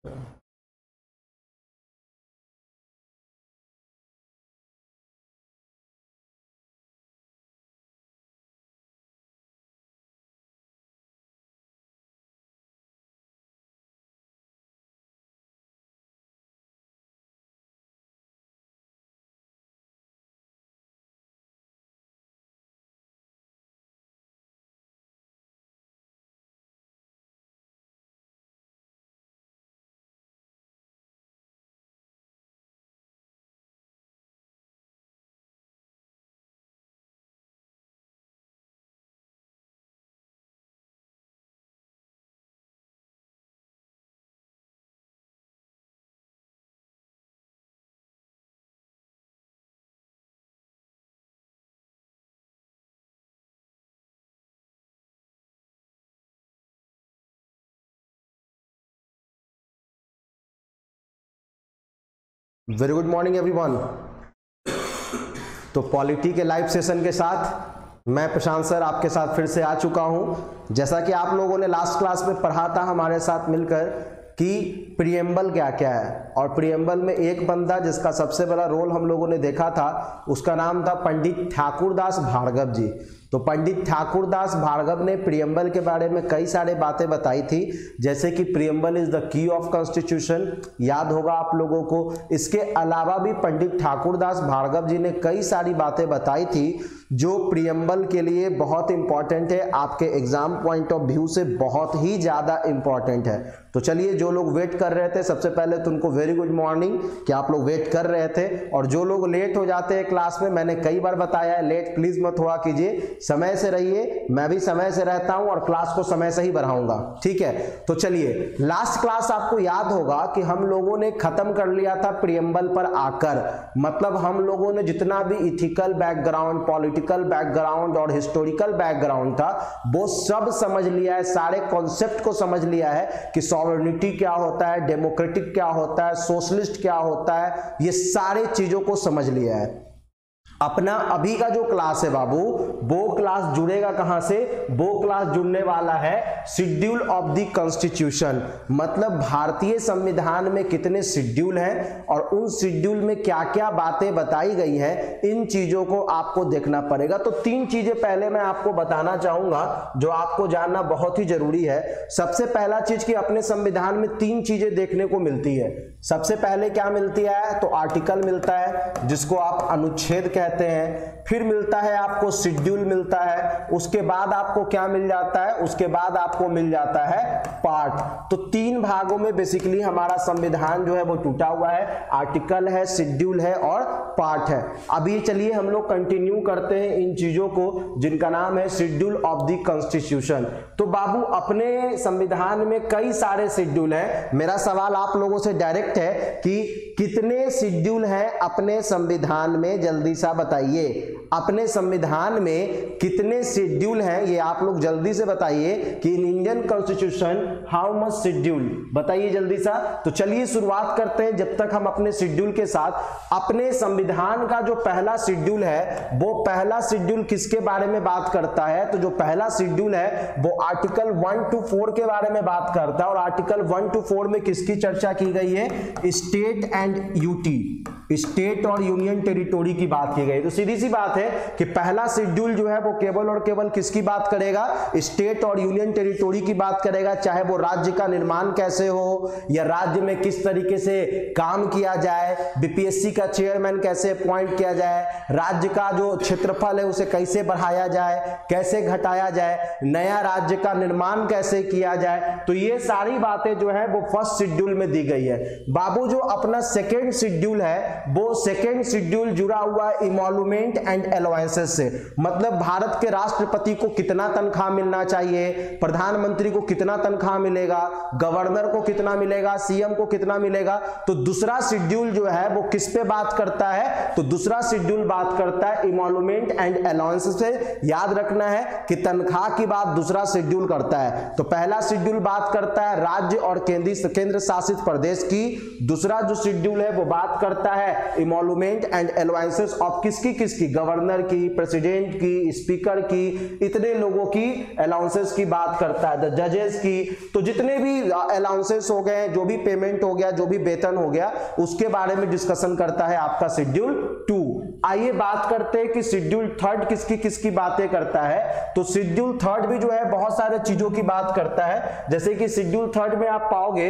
Very good morning everyone. तो polity के live session के साथ मैं प्रशांत सर आपके साथ फिर से आ चुका हूं। जैसा कि आप लोगों ने लास्ट क्लास में पढ़ा था हमारे साथ मिलकर कि प्रीएम्बल क्या क्या है, और प्रीएम्बल में एक बंदा जिसका सबसे बड़ा रोल हम लोगों ने देखा था, उसका नाम था पंडित ठाकुरदास भार्गव जी। तो पंडित ठाकुरदास भार्गव ने प्रीएम्बल के बारे में कई सारे बातें बताई थी, जैसे कि preamble is the key of constitution, याद होगा आप लोगों को। इसके अलावा भी पंडित ठाकुरदास भार्गव जी ने कई सारी बातें बताई थी जो प्रीएम्बल के लिए बहुत इंपॉर्टेंट है, आपके एग्जाम पॉइंट ऑफ व्यू से बहुत ही ज्यादा इंपॉर्टेंट है। तो चलिए, जो लोग वेट कर रहे थे सबसे पहले तो उनको वेरी गुड मॉर्निंग कि आप लोग वेट कर रहे थे, और जो लोग लेट हो जाते हैं क्लास में, मैंने कई बार बताया है लेट प्लीज मत हुआ कीजिए, समय से रहिए। मैं भी समय से रहता हूं और क्लास को समय से ही बढ़ाऊंगा, ठीक है। तो चलिए, लास्ट क्लास आपको याद होगा कि हम लोगों ने खत्म कर लिया था प्रीएम्बल पर आकर, मतलब हम लोगों ने जितना भी इथिकल बैकग्राउंड, पॉलिटिकल बैकग्राउंड और हिस्टोरिकल बैकग्राउंड था वो सब समझ लिया है, सारे कॉन्सेप्ट को समझ लिया है कि सॉवरेनिटी क्या होता है, डेमोक्रेटिक क्या होता है, सोशलिस्ट क्या होता है, ये सारे चीजों को समझ लिया है। अपना अभी का जो क्लास है बाबू, वो क्लास जुड़ेगा कहां से? वो क्लास जुड़ने वाला है शेड्यूल ऑफ द कॉन्स्टिट्यूशन, मतलब भारतीय संविधान में कितने शेड्यूल हैं और उन शेड्यूल में क्या क्या बातें बताई गई हैं, इन चीजों को आपको देखना पड़ेगा। तो तीन चीजें पहले मैं आपको बताना चाहूंगा जो आपको जानना बहुत ही जरूरी है। सबसे पहला चीज कि अपने संविधान में तीन चीजें देखने को मिलती है। सबसे पहले क्या मिलती है? तो आर्टिकल मिलता है जिसको आप अनुच्छेद कहते हैं, फिर मिलता है आपको शेड्यूल मिलता है, उसके बाद आपको क्या मिल जाता है? उसके बाद आपको मिल जाता है पार्ट। तो तीन भागों में बेसिकली हमारा संविधान जो है वो टूटा हुआ है, आर्टिकल है, शेड्यूल है और पार्ट है। अभी चलिए हम लोग कंटिन्यू करते हैं इन चीजों को जिनका नाम है शेड्यूल ऑफ द कॉन्स्टिट्यूशन। तो बाबू, अपने संविधान में कई सारे शेड्यूल हैं। मेरा सवाल आप लोगों से डायरेक्ट है कि कितने शेड्यूल हैं अपने संविधान में? जल्दी सा बताइए, अपने संविधान में कितने शेड्यूल हैं? ये आप लोग जल्दी से बताइए कि in Indian constitution how much schedule, बताइए जल्दी सा। तो चलिए शुरुआत करते हैं। जब तक हम अपने शेड्यूल के साथ, अपने संविधान का जो पहला शेड्यूल है वो पहला शेड्यूल किसके बारे में बात करता है? तो जो पहला शेड्यूल है वो आर्टिकल 1 to 4 के बारे में बात करता है, और आर्टिकल 1 to 4 में किसकी चर्चा की गई है? स्टेट एंड यूटी, स्टेट और यूनियन टेरिटोरी की बात की गई। तो सीधी सी बात है कि पहला शेड्यूल जो है वो केवल और केवल किसकी बात करेगा? स्टेट और यूनियन टेरिटोरी की बात करेगा, चाहे वो राज्य का निर्माण कैसे हो या राज्य में किस तरीके से काम किया जाए, बीपीएससी का चेयरमैन कैसे अपॉइंट किया जाए, राज्य का जो क्षेत्रफल है उसे कैसे बढ़ाया जाए, कैसे घटाया जाए, नया राज्य का निर्माण कैसे किया जाए। तो ये सारी बातें जो है वो फर्स्ट शेड्यूल में दी गई है। बाबू, जो अपना सेकेंड शेड्यूल है वो सेकेंड शेड्यूल जुड़ा हुआ है इमोलुमेंट एंड अलाउंसेस से, मतलब भारत के राष्ट्रपति को कितना तनख्वाह मिलना चाहिए, प्रधानमंत्री को कितना तनख्वाह मिलेगा, गवर्नर को कितना मिलेगा, सीएम को कितना मिलेगा। तो दूसरा शेड्यूल जो है वो किस पे बात करता है? तो दूसरा शेड्यूल बात करता है इमोलुमेंट एंड अलाउंसेस से। याद रखना है कि तनख्वाह की बात दूसरा शेड्यूल करता है। तो पहला शेड्यूल बात करता है राज्य और केंद्र शासित प्रदेश की, दूसरा जो शेड्यूल है वो बात करता है है इमोलुमेंट एंड अलाउंसेस ऑफ किसकी किसकी, गवर्नर की, प्रेसिडेंट की, स्पीकर की, इतने लोगों की अलाउंसेस की बात करता है, द जजेस की। तो जितने भी अलाउंसेस हो गए, जो भी पेमेंट हो गया, जो भी वेतन हो गया, उसके बारे में डिस्कशन करता है आपका शेड्यूल 2। आइए बात करते हैं कि शेड्यूल 3 किसकी किसकी बातें करता है। तो शेड्यूल 3 भी जो है बहुत सारे चीजों की बात करता है। जैसे कि शेड्यूल 3 में आप पाओगे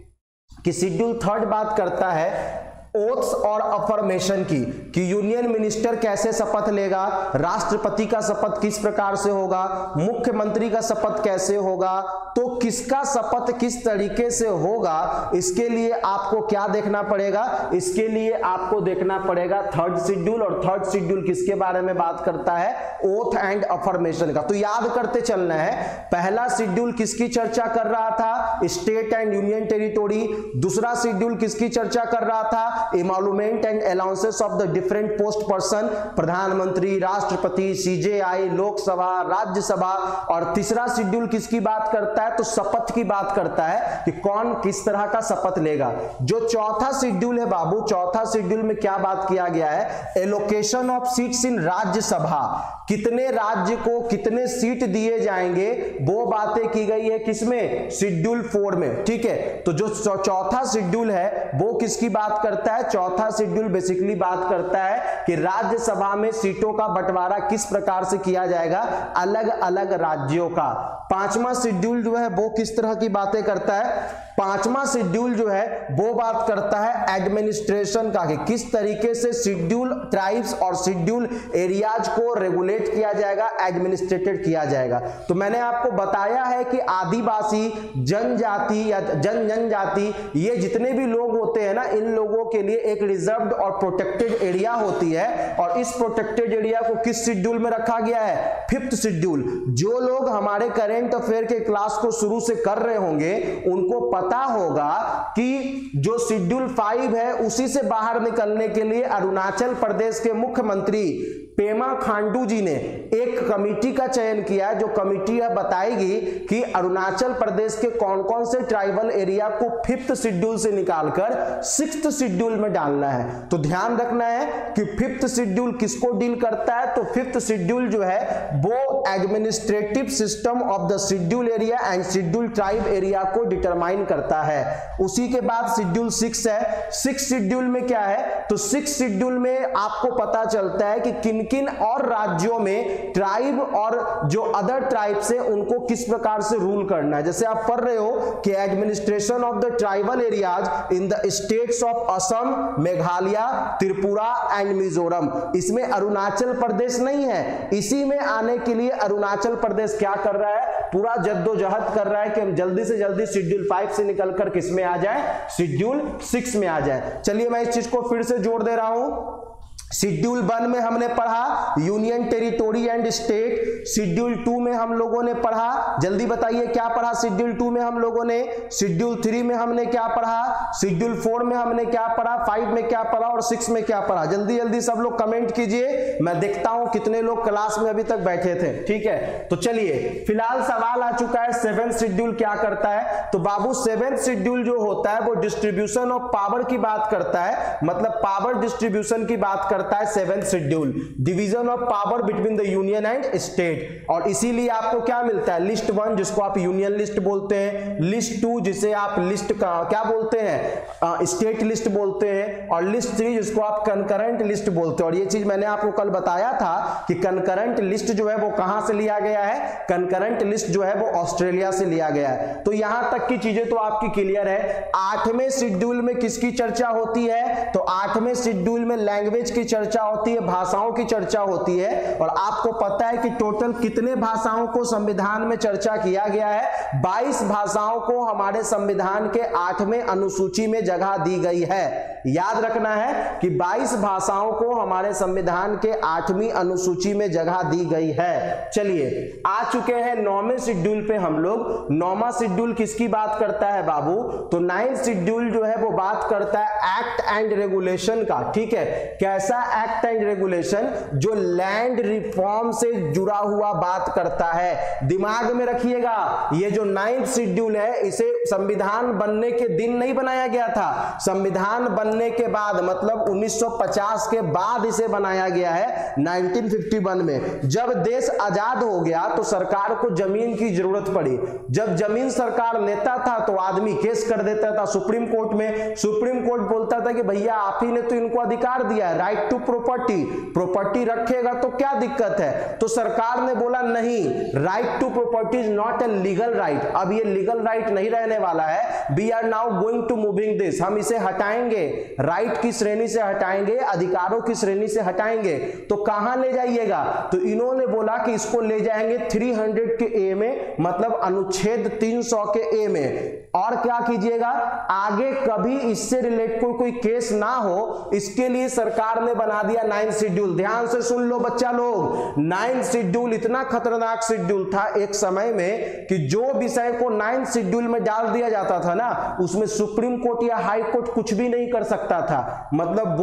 कि शेड्यूल 3 बात करता है ओथ्स और अफर्मेशन की, कि यूनियन मिनिस्टर कैसे शपथ लेगा, राष्ट्रपति का शपथ किस प्रकार से होगा, मुख्यमंत्री का शपथ कैसे होगा, तो किसका शपथ किस तरीके से होगा, इसके लिए आपको क्या देखना पड़ेगा, इसके लिए आपको देखना पड़ेगा 3rd शेड्यूल। और 3rd शेड्यूल किसके बारे में बात करता है, ओथ एंड अफर्मेशन का। तो याद करते चलना है, पहला शेड्यूल किसकी चर्चा कर रहा था, स्टेट एंड यूनियन टेरिटोरी। दूसरा शेड्यूल किसकी चर्चा कर रहा था, emolument and allowances of the different post person, प्रधानमंत्री, राष्ट्रपति, सीजेआई, लोकसभा, राज्यसभा। और तीसरा शेड्यूल किसकी बात करता है, तो शपथ की बात करता है कि कौन किस तरह का शपथ लेगा। जो चौथा शेड्यूल है बाबू, चौथा शेड्यूल में क्या बात किया गया है, allocation of seats in Rajya Sabha, कितने राज्य को कितने सीट दिए जाएंगे, वो बातें की गई है किसमें, शेड्यूल 4 में। ठीक है, तो जो चौथा शेड्यूल है वो किसकी बात करता है, चौथा शेड्यूल बेसिकली बात करता है कि राज्यसभा में सीटों का बंटवारा किस प्रकार से किया जाएगा, अलग अलग राज्यों का। पांचवा शेड्यूल जो है वो किस तरह की बातें करता है, पांचवा शेड्यूल जो है वो बात करता है एडमिनिस्ट्रेशन का, कि किस तरीके से शेड्यूल ट्राइब्स और शेड्यूल एरियाज को रेगुलेट किया जाएगा, एडमिनिस्ट्रेटेड किया जाएगा। तो मैंने आपको बताया है कि आदिवासी, जनजाति या जनजाति, ये जितने भी लोग होते हैं ना, इन लोगों के लिए एक रिजर्व्ड और प्रोटेक्टेड एरिया होती है। और इस प्रोटेक्टेड एरिया को किस शेड्यूल में रखा गया है, 5th शेड्यूल। जो लोग हमारे करेंट अफेयर के क्लास को शुरू से कर रहे होंगे उनको पता होगा कि जो शेड्यूल 5 है उसी से बाहर निकलने के लिए अरुणाचल प्रदेश के मुख्यमंत्री पेमा खांडू जी ने एक कमेटी का चयन किया है, जो कमेटी बताएगी कि अरुणाचल प्रदेश के कौन कौन से ट्राइबल एरिया को 5th शेड्यूल से निकालकर 6th शेड्यूल में डालना है। तो ध्यान रखना है कि 5th शेड्यूल किसको डील करता है, तो 5th शेड्यूल जो है वो administrative system of the schedule area and schedule tribe area को डिटरमाइन करता है। उसी के बाद शेड्यूल 6 है। 6th शेड्यूल में क्या है, तो 6th शेड्यूल में आपको पता चलता है कि किन किन और राज्यों में ट्राइब और जो अदर ट्राइब्स है उनको किस प्रकार से रूल करना है। जैसे आप पढ़ रहे हो कि administration of the tribal areas in the states of Assam, Meghalaya, Tripura and Mizoram. इसमें अरुणाचल प्रदेश नहीं है। इसी में आने के लिए अरुणाचल प्रदेश क्या कर रहा है, पूरा जद्दोजहद कर रहा है कि हम जल्दी से जल्दी शेड्यूल 5 से निकलकर किस में आ जाए, शेड्यूल 6 में आ जाए। चलिए मैं इस चीज को फिर से जोड़ दे रहा हूं। शेड्यूल 1 में हमने पढ़ा union territory and state. Schedule 2 में हम लोगों ने पढ़ा, जल्दी बताइए क्या पढ़ा शेड्यूल 2 में हम लोगों ने, शेड्यूल 3 में हमने क्या पढ़ा, शेड्यूल 4 में हमने क्या पढ़ा, 5 में क्या पढ़ा और 6 में क्या पढ़ा। जल्दी जल्दी सब लोग कमेंट कीजिए, मैं देखता हूं कितने लोग क्लास में अभी तक बैठे थे। ठीक है, तो चलिए फिलहाल सवाल आ चुका है 7th शेड्यूल क्या करता है। तो बाबू 7th शेड्यूल जो होता है वो डिस्ट्रीब्यूशन ऑफ पावर की बात करता है, मतलब पावर डिस्ट्रीब्यूशन की बात करता है 7th schedule, division of power between the union and state. और इसीलिए आपको क्या मिलता है, लिस्ट 1 जिसको आप यूनियन लिस्ट बोलते हैं, लिस्ट 2 जिसे आप लिस्ट का क्या बोलते हैं, स्टेट लिस्ट बोलते हैं, और लिस्ट 3 जिसको आप कंकरेंट लिस्ट बोलते हैं। और ये चीज मैंने आपको कल बताया था कि कंकरेंट लिस्ट जो है वो कहां से लिया गया है, कंकरेंट लिस्ट जो है वो ऑस्ट्रेलिया से लिया गया है। तो यहां तक की चीजें तो आपकी क्लियर है। 8वें शेड्यूल में किसकी चर्चा होती है, तो 8वें शेड्यूल में लैंग्वेज की चर्चा होती है, भाषाओं की चर्चा होती है। और आपको पता है कि टोटल कितने भाषाओं को संविधान में चर्चा किया गया है, 22 भाषाओं को हमारे संविधान के 8वें अनुसूची में जगह दी गई है। याद रखना है कि 22 भाषाओं को हमारे संविधान के 8वीं अनुसूची में जगह दी गई है। चलिए आ चुके हैं 9वें शेड्यूल पे हम लोग। 9वां शेड्यूल किसकी बात करता है बाबू, तो 9th शेड्यूल जो है वो बात करता है एक्ट एंड रेगुलेशन का। ठीक है, कैसा एक्ट एंड रेगुलेशन, जो लैंड रिफॉर्म से जुड़ा हुआ बात करता है। दिमाग में रखिएगा, ये जो 9th शेड्यूल है इसे संविधान बनने के दिन नहीं बनाया गया था। संविधान बनने बनने के बाद, मतलब 1950 के बाद इसे बनाया गया है 1951 में। जब देश आजाद हो गया तो सरकार को जमीन की जरूरत पड़ी। जब जमीन सरकार लेता था तो आदमी केस कर देता था सुप्रीम कोर्ट में। सुप्रीम कोर्ट बोलता था कि भैया आप ही ने तो इनको अधिकार दिया है, राइट टू प्रॉपर्टी, प्रॉपर्टी रखेगा तो क्या दिक्कत है। तो सरकार ने बोला नहीं, right to property is not a legal right. अब ये लीगल राइट नहीं रहने वाला है। We are now going to moving this, हम इसे हटाएंगे, राइट की श्रेणी से हटाएंगे, अधिकारों की श्रेणी से हटाएंगे। तो कहां ले जाइएगा, तो इन्होंने बोला कि इसको ले जाएंगे 300 के ए में, मतलब अनुच्छेद 300 के ए में। और क्या कीजिएगा, आगे कभी इससे रिलेटेड कोई केस ना हो, इसके लिए सरकार ने बना दिया 9 शेड्यूल। ध्यान से सुन लो बच्चा लोग, 9 शेड्यूल इतना खतरनाक शेड्यूल था एक समय में कि जो विषय को 9 शेड्यूल में डाल दिया जाता था ना, उसमें सुप्रीम कोर्ट या हाई कोर्ट कुछ भी नहीं कर सकता था। मतलब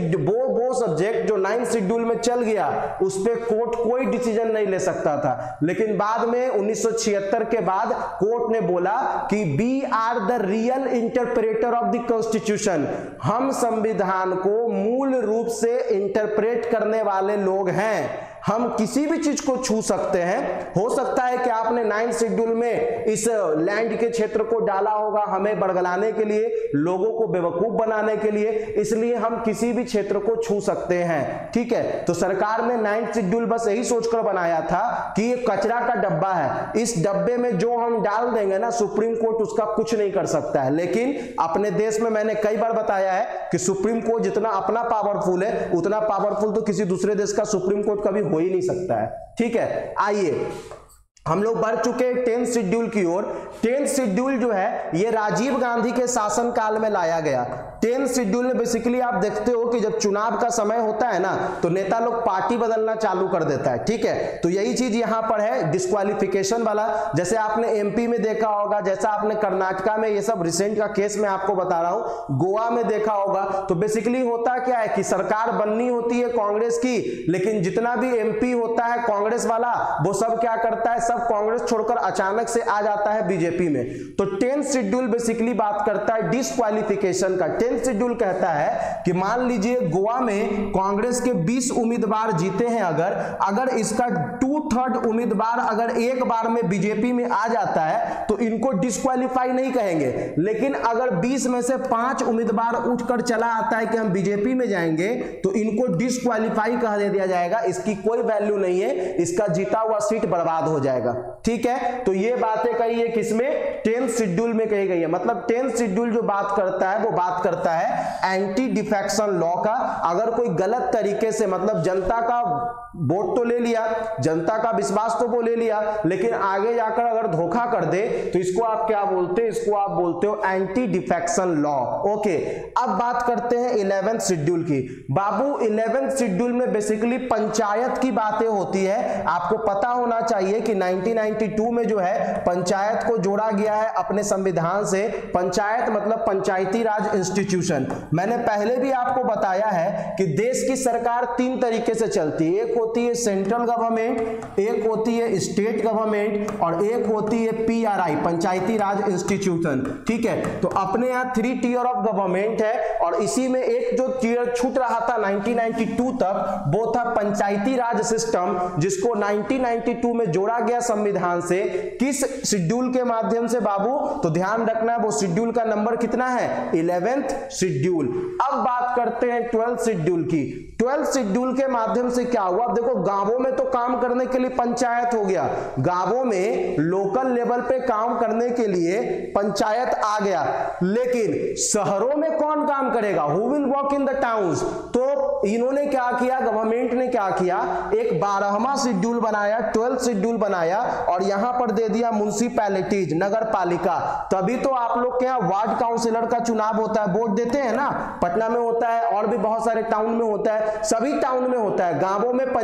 वो सब्जेक्ट जो 9 शेड्यूल में चल गया, उस पे कोर्ट कोई डिसीजन नहीं ले सकता था। लेकिन बाद में 1976 के बाद कोर्ट ने बोला कि we are the real interpreter of the constitution, हम संविधान को मूल रूप से इंटरप्रेट करने वाले लोग हैं, हम किसी भी चीज को छू सकते हैं। हो सकता है कि आपने 9 शेड्यूल में इस लैंड के क्षेत्र को डाला होगा हमें बरगलाने के लिए, लोगों को बेवकूफ बनाने के लिए, इसलिए हम किसी भी क्षेत्र को छू सकते हैं। ठीक है, तो सरकार ने 9 शेड्यूल बस यही सोचकर बनाया था कि ये कचरा का डब्बा है, इस डब्बे में जो हम डाल देंगे ना, सुप्रीम कोर्ट उसका कुछ नहीं कर सकता है। लेकिन अपने देश में मैंने कई बार बताया है कि सुप्रीम कोर्ट जितना अपना पावरफुल है, उतना पावरफुल तो किसी दूसरे देश का सुप्रीम कोर्ट कभी हो ही नहीं सकता है। ठीक है, आइए हम लोग बढ़ चुके 10th शेड्यूल की ओर। 10th शेड्यूल जो है ये राजीव गांधी के शासन काल में लाया गया। 10th शेड्यूल में बेसिकली आप देखते हो कि जब चुनाव का समय होता है ना, तो नेता लोग पार्टी बदलना चालू कर देता है। ठीक है, तो यही चीज यहां पर है, डिस्क्वालिफिकेशन वाला। जैसे आपने एमपी में देखा होगा, जैसा आपने कर्नाटका में, ये सब रिसेंट का केस मैं आपको बता रहा हूं, गोवा में देखा होगा। तो बेसिकली होता क्या है कि सरकार बननी होती है कांग्रेस की, लेकिन जितना भी एमपी होता है कांग्रेस वाला, वो सब क्या करता है, कांग्रेस छोड़कर अचानक से आ जाता है बीजेपी में। तो 10th शेड्यूल बेसिकली बात करता है डिस्क्वालिफिकेशन का। 10th शेड्यूल कहता है कि मान लीजिए गोवा में कांग्रेस के 20 उम्मीदवार जीते हैं, अगर इसका 2/3 उम्मीदवार अगर एक बार में बीजेपी में आ जाता है तो इनको डिस्क्वालीफाई नहीं कहेंगे। लेकिन अगर 20 में से 5 उम्मीदवार उठकर चला आता है कि हम बीजेपी में जाएंगे, तो इनको डिस्क्वालीफाई कह दिया जाएगा, इसकी कोई वैल्यू नहीं है, इसका जीता हुआ सीट बर्बाद हो जाएगा। ठीक है, तो ये बातें कही है किसमें, 10th शेड्यूल में कही गई है। मतलब 10th शेड्यूल जो बात करता है वो बात करता है एंटी डिफेक्शन लॉ का। अगर कोई गलत तरीके से, मतलब जनता का वोट तो ले लिया, जनता का विश्वास तो वो ले लिया, लेकिन आगे जाकर अगर धोखा कर दे तो इसको आप क्या बोलते हैं, इसको आप बोलते हो एंटी डिफेक्शन लॉ। ओके, अब बात करते हैं 11th शेड्यूल की। बाबू 11th शेड्यूल में बेसिकली पंचायत की बातें होती है। आपको पता होना चाहिए कि 1992 में जो है पंचायत को जोड़ा गया है अपने संविधान से। पंचायत मतलब पंचायती राज इंस्टीट्यूशन। मैंने पहले भी आपको बताया है कि देश की सरकार 3 तरीके से चलती है, एक होती है सेंट्रल गवर्नमेंट, एक होती है स्टेट गवर्नमेंट, और एक होती है पीआरआई, पंचायती राज इंस्टीट्यूशन। ठीक है, तो अपने यहाँ 3 टियर ऑफ गवर्नमेंट है, और इसी में एक जो टियर छूट रहा था 1992 तक, वो था पंचायती राज सिस्टम, जिसको 1992 में जोड़ा गया संविधान से। किस शेड्यूल के माध्यम से बाबू, तो ध्यान रखना वो शेड्यूल का नंबर कितना है, 11th शेड्यूल। अब बात करते हैं 12th शेड्यूल की। 12th शेड्यूल के माध्यम से क्या हुआ, अब देखो गांवों में तो काम करने के लिए पंचायत हो गया, गांवों में लोकल लेवल पे काम करने के लिए पंचायत आ गया, लेकिन शहरों में कौन काम करेगा, who will work in the towns. तो इन्होंने क्या किया, गवर्नमेंट ने क्या किया, एक 12वां शेड्यूल बनाया, 12th शेड्यूल बनाया, और यहां पर दे दिया म्युनिसिपैलिटीज, नगर पालिका। तभी तो आप लोग के यहाँ वार्ड काउंसिलर का चुनाव होता है, वोट देते हैं ना, पटना में होता है और भी बहुत सारे टाउन में होता है, सभी टाउन में होता है। गांवों में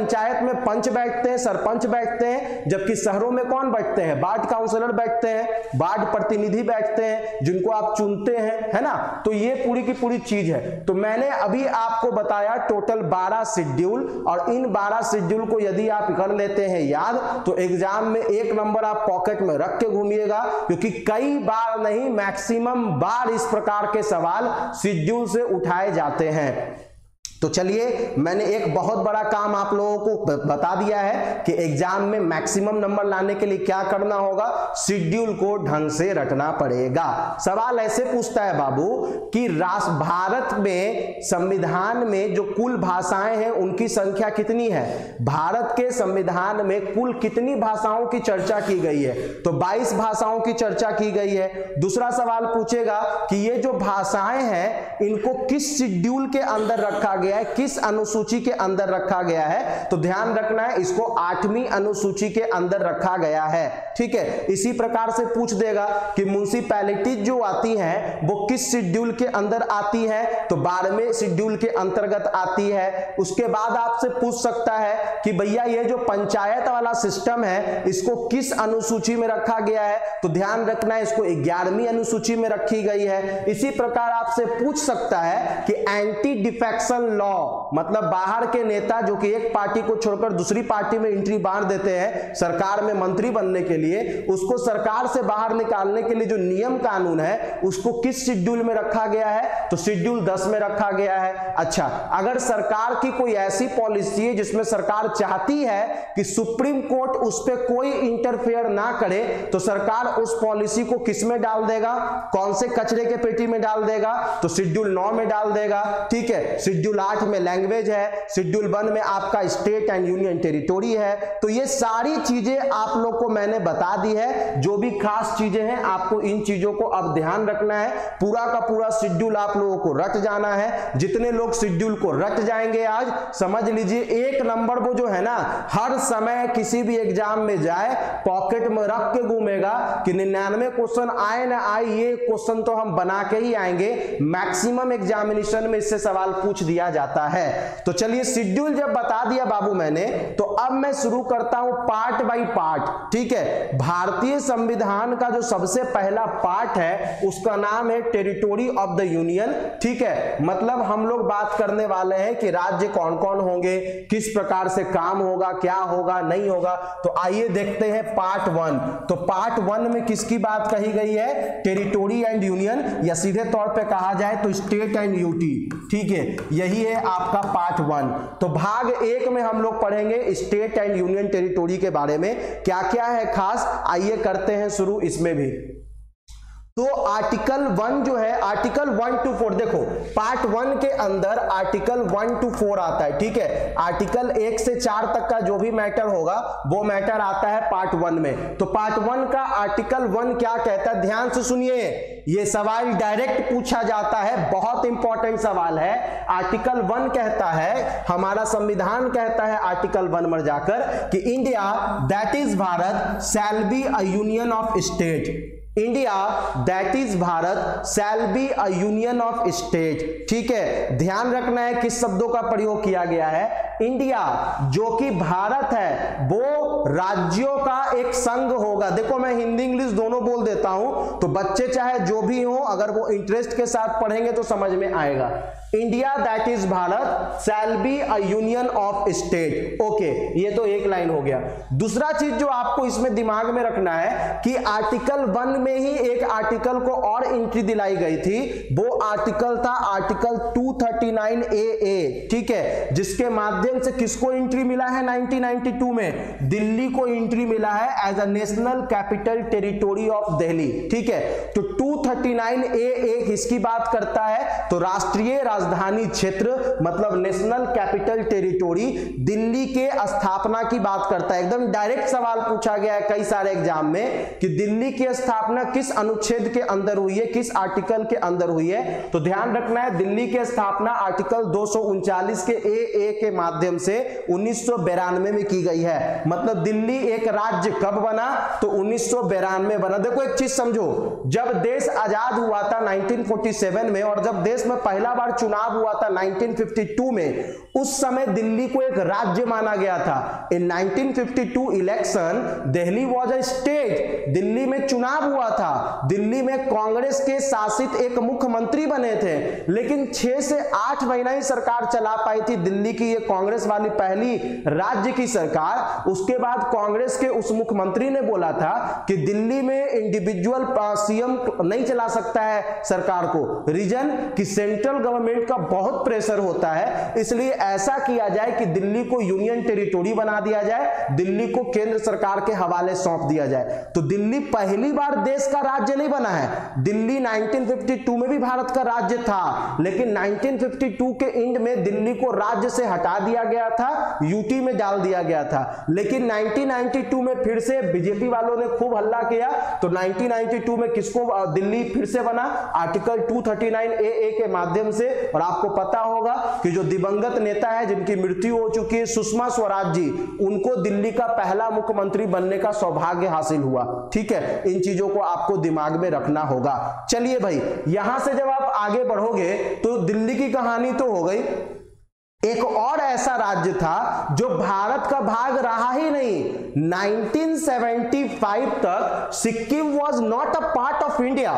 पंचायत में पंच बैठते हैं, सरपंच बैठते हैं, जबकि शहरों में कौन बैठते हैं? वार्ड काउंसलर बैठते हैं, वार्ड प्रतिनिधि बैठते हैं, जिनको आप चुनते हैं, है ना। तो ये पूरी की पूरी चीज है। तो मैंने अभी आपको बताया टोटल 12 शेड्यूल, और इन 12 शेड्यूल को यदि आप कर लेते हैं याद, तो एग्जाम में 1 नंबर आप पॉकेट में रख के घूमिएगा, क्योंकि कई बार नहीं मैक्सिमम बार इस प्रकार के सवाल शेड्यूल से उठाए जाते हैं। तो चलिए, मैंने एक बहुत बड़ा काम आप लोगों को बता दिया है कि एग्जाम में मैक्सिमम नंबर लाने के लिए क्या करना होगा, शेड्यूल को ढंग से रटना पड़ेगा। सवाल ऐसे पूछता है बाबू कि भारत में संविधान में जो कुल भाषाएं हैं उनकी संख्या कितनी है? भारत के संविधान में कुल कितनी भाषाओं की चर्चा की गई है? तो 22 भाषाओं की चर्चा की गई है। दूसरा सवाल पूछेगा कि ये जो भाषाएं हैं इनको किस शेड्यूल के अंदर रखा गया है, किस अनुसूची के अंदर रखा गया है? तो ध्यान रखना है, इसको 8वीं अनुसूची के अंदर रखा गया है। ठीक है, इसी प्रकार से पूछ देगा कि म्युनिसिपैलिटी जो आती हैं वो किस शेड्यूल के अंदर आती है? तो 12वें शेड्यूल के अंतर्गत आती है। उसके बाद आपसे पूछ सकता है कि भैया ये जो पंचायत वाला सिस्टम है इसको किस अनुसूची में रखा गया है? तो ध्यान रखना है, इसको 11वीं अनुसूची में रखी गई है। इसी प्रकार आपसे पूछ सकता है कि एंटी डिफेक्शन लॉ, मतलब बाहर के नेता जो कि एक पार्टी को छोड़कर दूसरी पार्टी में एंट्री मार देते हैं सरकार में मंत्री बनने के लिए, उसको सरकार से बाहर निकालने के लिए जो नियम कानून है उसको किस शेड्यूल में रखा गया है? तो शेड्यूल 10 में रखा गया है। अच्छा, अगर सरकार की कोई ऐसी पॉलिसी है जिसमें सरकार चाहती है कि सुप्रीम कोर्ट उस पर कोई इंटरफेयर ना करे, तो सरकार उस पॉलिसी को किस में डाल देगा? कौन से कचरे के पेटी में डाल देगा? तो शेड्यूल 9 में डाल देगा। ठीक है, शेड्यूल 8 में लैंग्वेज है, शेड्यूल 1 में आपका स्टेट एंड यूनियन टेरिटोरी है। तो ये सारी चीजें आप लोग को मैंने बता दी है। जो भी खास चीजें हैं आपको इन चीजों को अब ध्यान रखना है। पूरा का पूरा शेड्यूल आप लोगों को रट जाना है। जितने लोग शेड्यूल को रट जाएंगे आज, समझ लीजिए 1 नंबर वो जो है ना, हर समय किसी भी एग्जाम में जाए पॉकेट में रख के घूमेगा कि 99 क्वेश्चन आए ना आए, ये क्वेश्चन तो हम बना के ही आएंगे। मैक्सिमम एग्जामिनेशन में इससे सवाल पूछ दिया जाता है। तो चलिए, शेड्यूल जब बता दिया बाबू मैंने, तो अब मैं शुरू करता हूं पार्ट बाय पार्ट। ठीक है, भारतीय संविधान का जो सबसे पहला पार्ट है उसका नाम है टेरिटोरी ऑफ द यूनियन। ठीक है, मतलब हम लोग बात करने वाले हैं कि राज्य कौन कौन होंगे, किस प्रकार से काम होगा, क्या होगा, नहीं होगा। तो आइए देखते हैं पार्ट 1। तो पार्ट 1 में किसकी बात कही गई है? टेरिटोरी एंड यूनियन, या सीधे तौर पे कहा जाए तो स्टेट एंड यूटी। ठीक है, यही है आपका पार्ट 1। तो भाग 1 में हम लोग पढ़ेंगे स्टेट एंड यूनियन टेरिटोरी के बारे में, क्या क्या है खास। आइए करते हैं शुरू इसमें भी। तो आर्टिकल 1 जो है, आर्टिकल 1 to 4, देखो पार्ट 1 के अंदर आर्टिकल 1 to 4 आता है। ठीक है, आर्टिकल 1 से 4 तक का जो भी मैटर होगा वो मैटर आता है पार्ट 1 में। तो पार्ट 1 का आर्टिकल 1 क्या कहता है, ध्यान से सुनिए, ये सवाल डायरेक्ट पूछा जाता है, बहुत इंपॉर्टेंट सवाल है। आर्टिकल 1 कहता है, हमारा संविधान कहता है आर्टिकल 1 में जाकर कि India that is Bharat shall be a union of state. India that is Bharat shall be a union of state. ठीक है, ध्यान रखना है किस शब्दों का प्रयोग किया गया है। इंडिया जो कि भारत है वो राज्यों का एक संघ होगा। देखो मैं हिंदी इंग्लिश दोनों बोल देता हूं, तो बच्चे चाहे जो भी हो अगर वो इंटरेस्ट के साथ पढ़ेंगे तो समझ में आएगा। India that is Bharat shall be a union of state. Okay, ये तो एक लाइन हो गया। दूसरा चीज जो आपको इसमें दिमाग में रखना है कि आर्टिकल 1 में ही एक आर्टिकल को और एंट्री दिलाई गई थी, वो आर्टिकल था आर्टिकल 239AA। ठीक है, जिसके माध्यम से किसको एंट्री मिला है 1992 में? दिल्ली को एंट्री मिला है as a national capital territory of Delhi. ठीक है, तो 239AA किसकी बात करता है? तो राष्ट्रीय राजधानी क्षेत्र, मतलब नेशनल कैपिटल टेरिटोरी, दिल्ली के स्थापना की बात करता है। एकदम डायरेक्ट सवाल पूछा गया है कई सारे एग्जाम में कि दिल्ली की स्थापना किस अनुच्छेद के अंदर हुई है, किस आर्टिकल के अंदर हुई है। तो ध्यान रखना है, दिल्ली की स्थापना आर्टिकल 239 के AA के माध्यम से 1992 में की गई है। मतलब दिल्ली एक राज्य कब बना, तो 1992 बना। देखो एक चीज समझो, जब देश आजाद हुआ था 1947 में, और जब देश में पहला बार चुनाव हुआ था 1952 में, उस समय दिल्ली को एक राज्य माना गया था। In 1952 election Delhi was a state, Delhi में चुनाव हुआ था, दिल्ली में कांग्रेस के शासित एक मुख्यमंत्री बने थे, लेकिन 6 से 8 महीना ही सरकार चला पाई थी दिल्ली की ये कांग्रेस वाली पहली राज्य की सरकार। उसके बाद कांग्रेस के उस मुख्यमंत्री ने बोला था कि दिल्ली में इंडिविजुअल सीएम नहीं चला सकता है सरकार को, रीजन कि सेंट्रल गवर्नमेंट का बहुत प्रेशर होता है, इसलिए ऐसा किया जाए कि दिल्ली को यूनियन टेरिटोरी बना दिया जाए, दिल्ली को केंद्र सरकार के हवाले सौंप दिया जाए। तो दिल्ली पहली बार देश का राज्य नहीं बना है, दिल्ली 1952 में भी भारत का राज्य था, लेकिन 1952 के एंड में दिल्ली को राज्य से हटा दिया गया था, यूटी में डाल दिया गया था। लेकिन 1992 में फिर से बीजेपी वालों ने खूब हल्ला किया, तो 1992 में किसको दिल्ली फिर से बना, आर्टिकल 239AA के माध्यम से। और आपको पता होगा कि जो दिवंगत नेता है जिनकी मृत्यु हो चुकी है, सुषमा स्वराज जी, उनको दिल्ली का पहला मुख्यमंत्री बनने का सौभाग्य हासिल हुआ। ठीक है, इन चीजों को आपको दिमाग में रखना होगा। चलिए भाई, यहां से जब आप आगे बढ़ोगे तो दिल्ली की कहानी तो हो गई। एक और ऐसा राज्य था जो भारत का भाग रहा ही नहीं। 1975 तक Sikkim was not a part of India.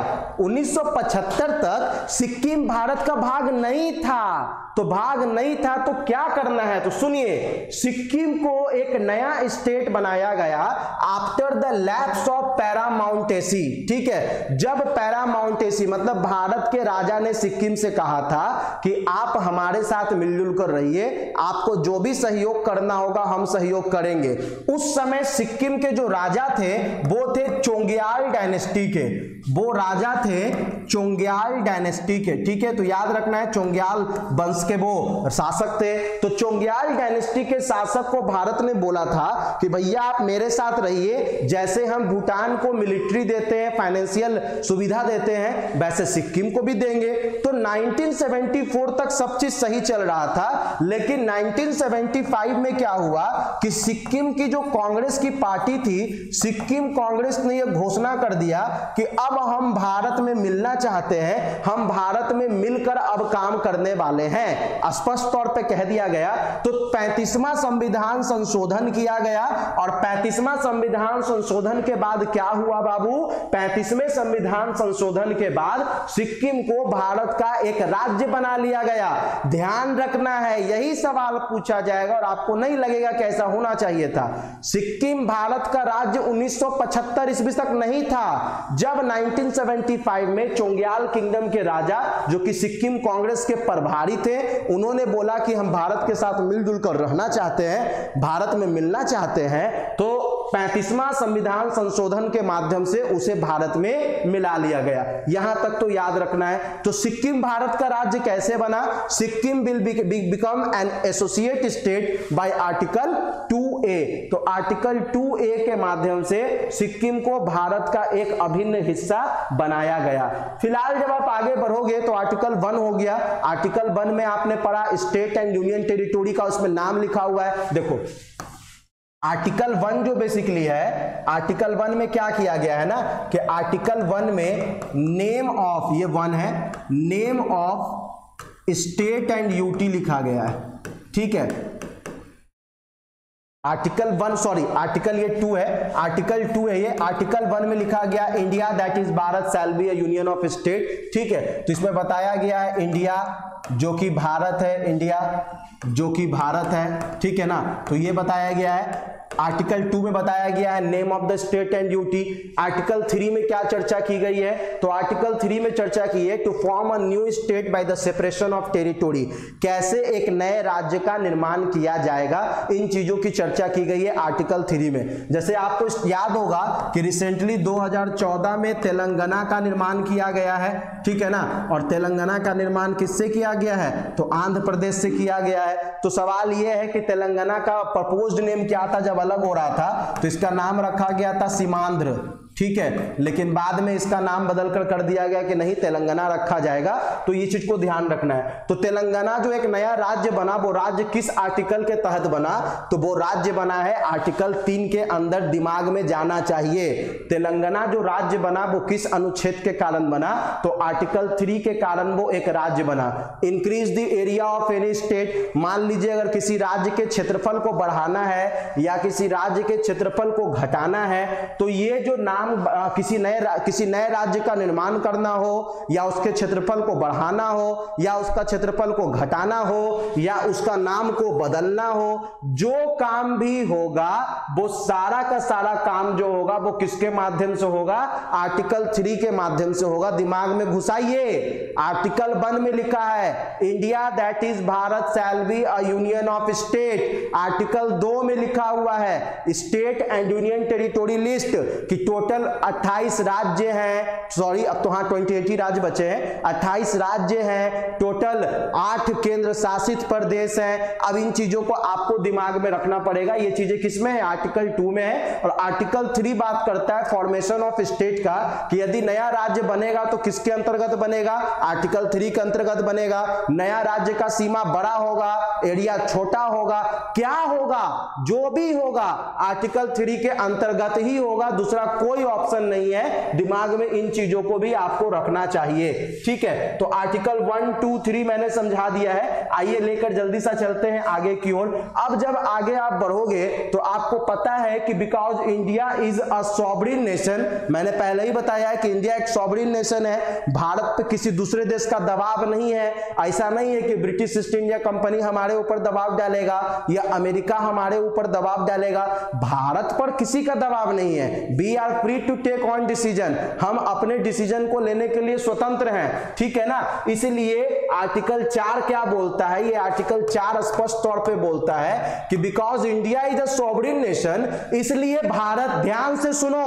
1975 तक सिक्किम भारत का भाग नहीं था। तो भाग नहीं था तो क्या करना है, तो सुनिए, सिक्किम को एक नया स्टेट बनाया गया after the lapse of paramountcy. ठीक है, जब पैरामाउंटेसी मतलब भारत के राजा ने सिक्किम से कहा था कि आप हमारे साथ मिलजुल कर रहिए, आपको जो भी सहयोग करना होगा हम सहयोग करेंगे। उस समय सिक्किम के जो राजा थे वो थे चोंग्याल डायनेस्टी के, वो राजा थे चोंग्याल डायनेस्टी के। ठीक है, तो याद रखना है, चोंग्याल वंश के वो शासक थे। तो चोंग्याल डायनेस्टी के शासक को भारत ने बोला था कि भैया आप मेरे साथ रहिए, जैसे हम भूटान को मिलिट्री देते हैं, फाइनेंशियल सुविधा देते हैं, वैसे सिक्किम को भी देंगे। तो 1974 तक सब चीज सही चल रहा था, लेकिन 1975 में क्या हुआ कि सिक्किम की जो कांग्रेस की पार्टी थी, सिक्किम कांग्रेस ने यह घोषणा कर दिया कि अब हम भारत में मिलना चाहते हैं, हम भारत में मिलकर अब काम करने वाले हैं, स्पष्ट तौर पे कह दिया गया। तो 35वां संविधान संशोधन किया गया, और 35वां संविधान संशोधन के बाद क्या हुआ बाबू, 35वें संविधान संशोधन के बाद सिक्किम को भारत का एक राज्य बना लिया गया। ध्यान रखना है, यही सवाल पूछा जाएगा और आपको नहीं लगेगा कि ऐसा होना चाहिए था। सिक्किम भारत का राज्य 1975 ईस्वी तक नहीं था, जब 1975 में चोंग्याल किंगडम के राजा जो कि सिक्किम कांग्रेस के प्रभारी थे, उन्होंने बोला कि हम भारत के साथ मिलजुल कर रहना चाहते हैं, भारत में मिलना चाहते हैं, तो 35वां संविधान संशोधन के माध्यम से उसे भारत में मिला लिया गया। यहां तक तो याद रखना है। तो सिक्किम भारत का राज्य कैसे बना, Sikkim will become an associate state by article 2A। तो आर्टिकल 2A के माध्यम से सिक्किम को भारत का एक अभिन्न हिस्सा बनाया गया। फिलहाल जब आप आगे बढ़ोगे तो आर्टिकल 1 हो गया। आर्टिकल 1 में आपने पढ़ा स्टेट एंड यूनियन टेरिटोरी का, उसमें नाम लिखा हुआ है। देखो आर्टिकल 1 जो बेसिकली है, आर्टिकल 1 में क्या किया गया है ना कि आर्टिकल 1 में नेम ऑफ, ये 1 है, name of state and UT लिखा गया है। ठीक है, आर्टिकल 1 सॉरी आर्टिकल ये 2 है, आर्टिकल 2 है ये। आर्टिकल 1 में लिखा गया India that is Bharat shall be a union of state. ठीक है, तो इसमें बताया गया है इंडिया जो कि भारत है, इंडिया जो कि भारत है। ठीक है ना, तो ये बताया गया है। आर्टिकल 2 में बताया गया है name of the state and UT. Article 3 में क्या चर्चा की गई है, तो आर्टिकल 3 में चर्चा की है to form a new state by the separation of territory, कैसे एक नए राज्य का निर्माण किया जाएगा, इन चीजों की चर्चा की गई है आर्टिकल 3 में। जैसे आपको याद होगा कि रिसेंटली 2014 में तेलंगाना का निर्माण किया गया है। ठीक है ना, और तेलंगाना का निर्माण किससे किया गया है, तो आंध्र प्रदेश से किया गया है। तो सवाल यह है कि तेलंगाना का प्रपोज्ड नेम क्या था जब अलग हो रहा था, तो इसका नाम रखा गया था सीमांध्र। ठीक है, लेकिन बाद में इसका नाम बदलकर कर दिया गया कि नहीं तेलंगाना रखा जाएगा। तो ये चीज को ध्यान रखना है। तो तेलंगाना जो एक नया राज्य बना, वो राज्य किस आर्टिकल के तहत बना? तो वो राज्य बना है आर्टिकल 3 के अंदर, दिमाग में जाना चाहिए। तेलंगाना जो राज्य बना वो किस अनुच्छेद के कारण बना? तो आर्टिकल 3 के कारण वो एक राज्य बना। Increase the area of any state, मान लीजिए अगर किसी राज्य के क्षेत्रफल को बढ़ाना है या किसी राज्य के क्षेत्रफल को घटाना है, तो ये जो नाम किसी नए राज्य का निर्माण करना हो या उसके क्षेत्रफल को बढ़ाना हो या उसका क्षेत्रफल को घटाना हो या उसका नाम को बदलना हो, जो काम भी होगा वो सारा का सारा काम जो होगा वो किसके माध्यम से होगा? आर्टिकल 3 के माध्यम से होगा। दिमाग में घुसाइए। आर्टिकल 1 में लिखा है India that is Bharat shall be a union of state. Article 2 में लिखा हुआ है state and union territory list की टोटल 28 राज्य हैं, सॉरी अब तो हाँ 28 राज्य बचे हैं, 28 राज्य हैं, टोटल 8 केंद्र शासित प्रदेश हैं। अब इन चीजों को आपको दिमाग में रखना पड़ेगा। ये चीजें किसमें है? आर्टिकल 2 में है। और आर्टिकल 3 बात करता है फॉर्मेशन ऑफ स्टेट का, कि यदि नया राज्य बनेगा तो किसके अंतर्गत बनेगा? आर्टिकल 3 के अंतर्गत बनेगा। नया राज्य का सीमा बड़ा होगा, एरिया छोटा होगा, क्या होगा? जो भी होगा आर्टिकल 3 के अंतर्गत ही होगा, दूसरा कोई ऑप्शन नहीं है। दिमाग में इन चीजों को भी आपको रखना चाहिए, ठीक है। तो आर्टिकल 1, 2, 3 मैंने समझा दिया है। आइए लेकर जल्दी सा चलते हैं आगे की ओर। अब जब आगे आप बढ़ोगे तो आपको पता है कि because India is a sovereign nation, मैंने पहले ही बताया है कि इंडिया एक सॉवरिन नेशन है, भारत पे किसी दूसरे देश का दबाव नहीं है। ऐसा नहीं है कि ब्रिटिश ईस्ट इंडिया कंपनी हमारे ऊपर दबाव डालेगा या अमेरिका हमारे ऊपर दबाव डालेगा। भारत पर किसी का दबाव नहीं है। We are free to take on decision, हम अपने डिसीजन को लेने के लिए स्वतंत्र हैं, ठीक है ना। इसलिए आर्टिकल 4 क्या बोलता है? ये आर्टिकल 4 स्पष्ट तौर पे बोलता है कि because India is a sovereign nation, इसलिए भारत, ध्यान से सुनो,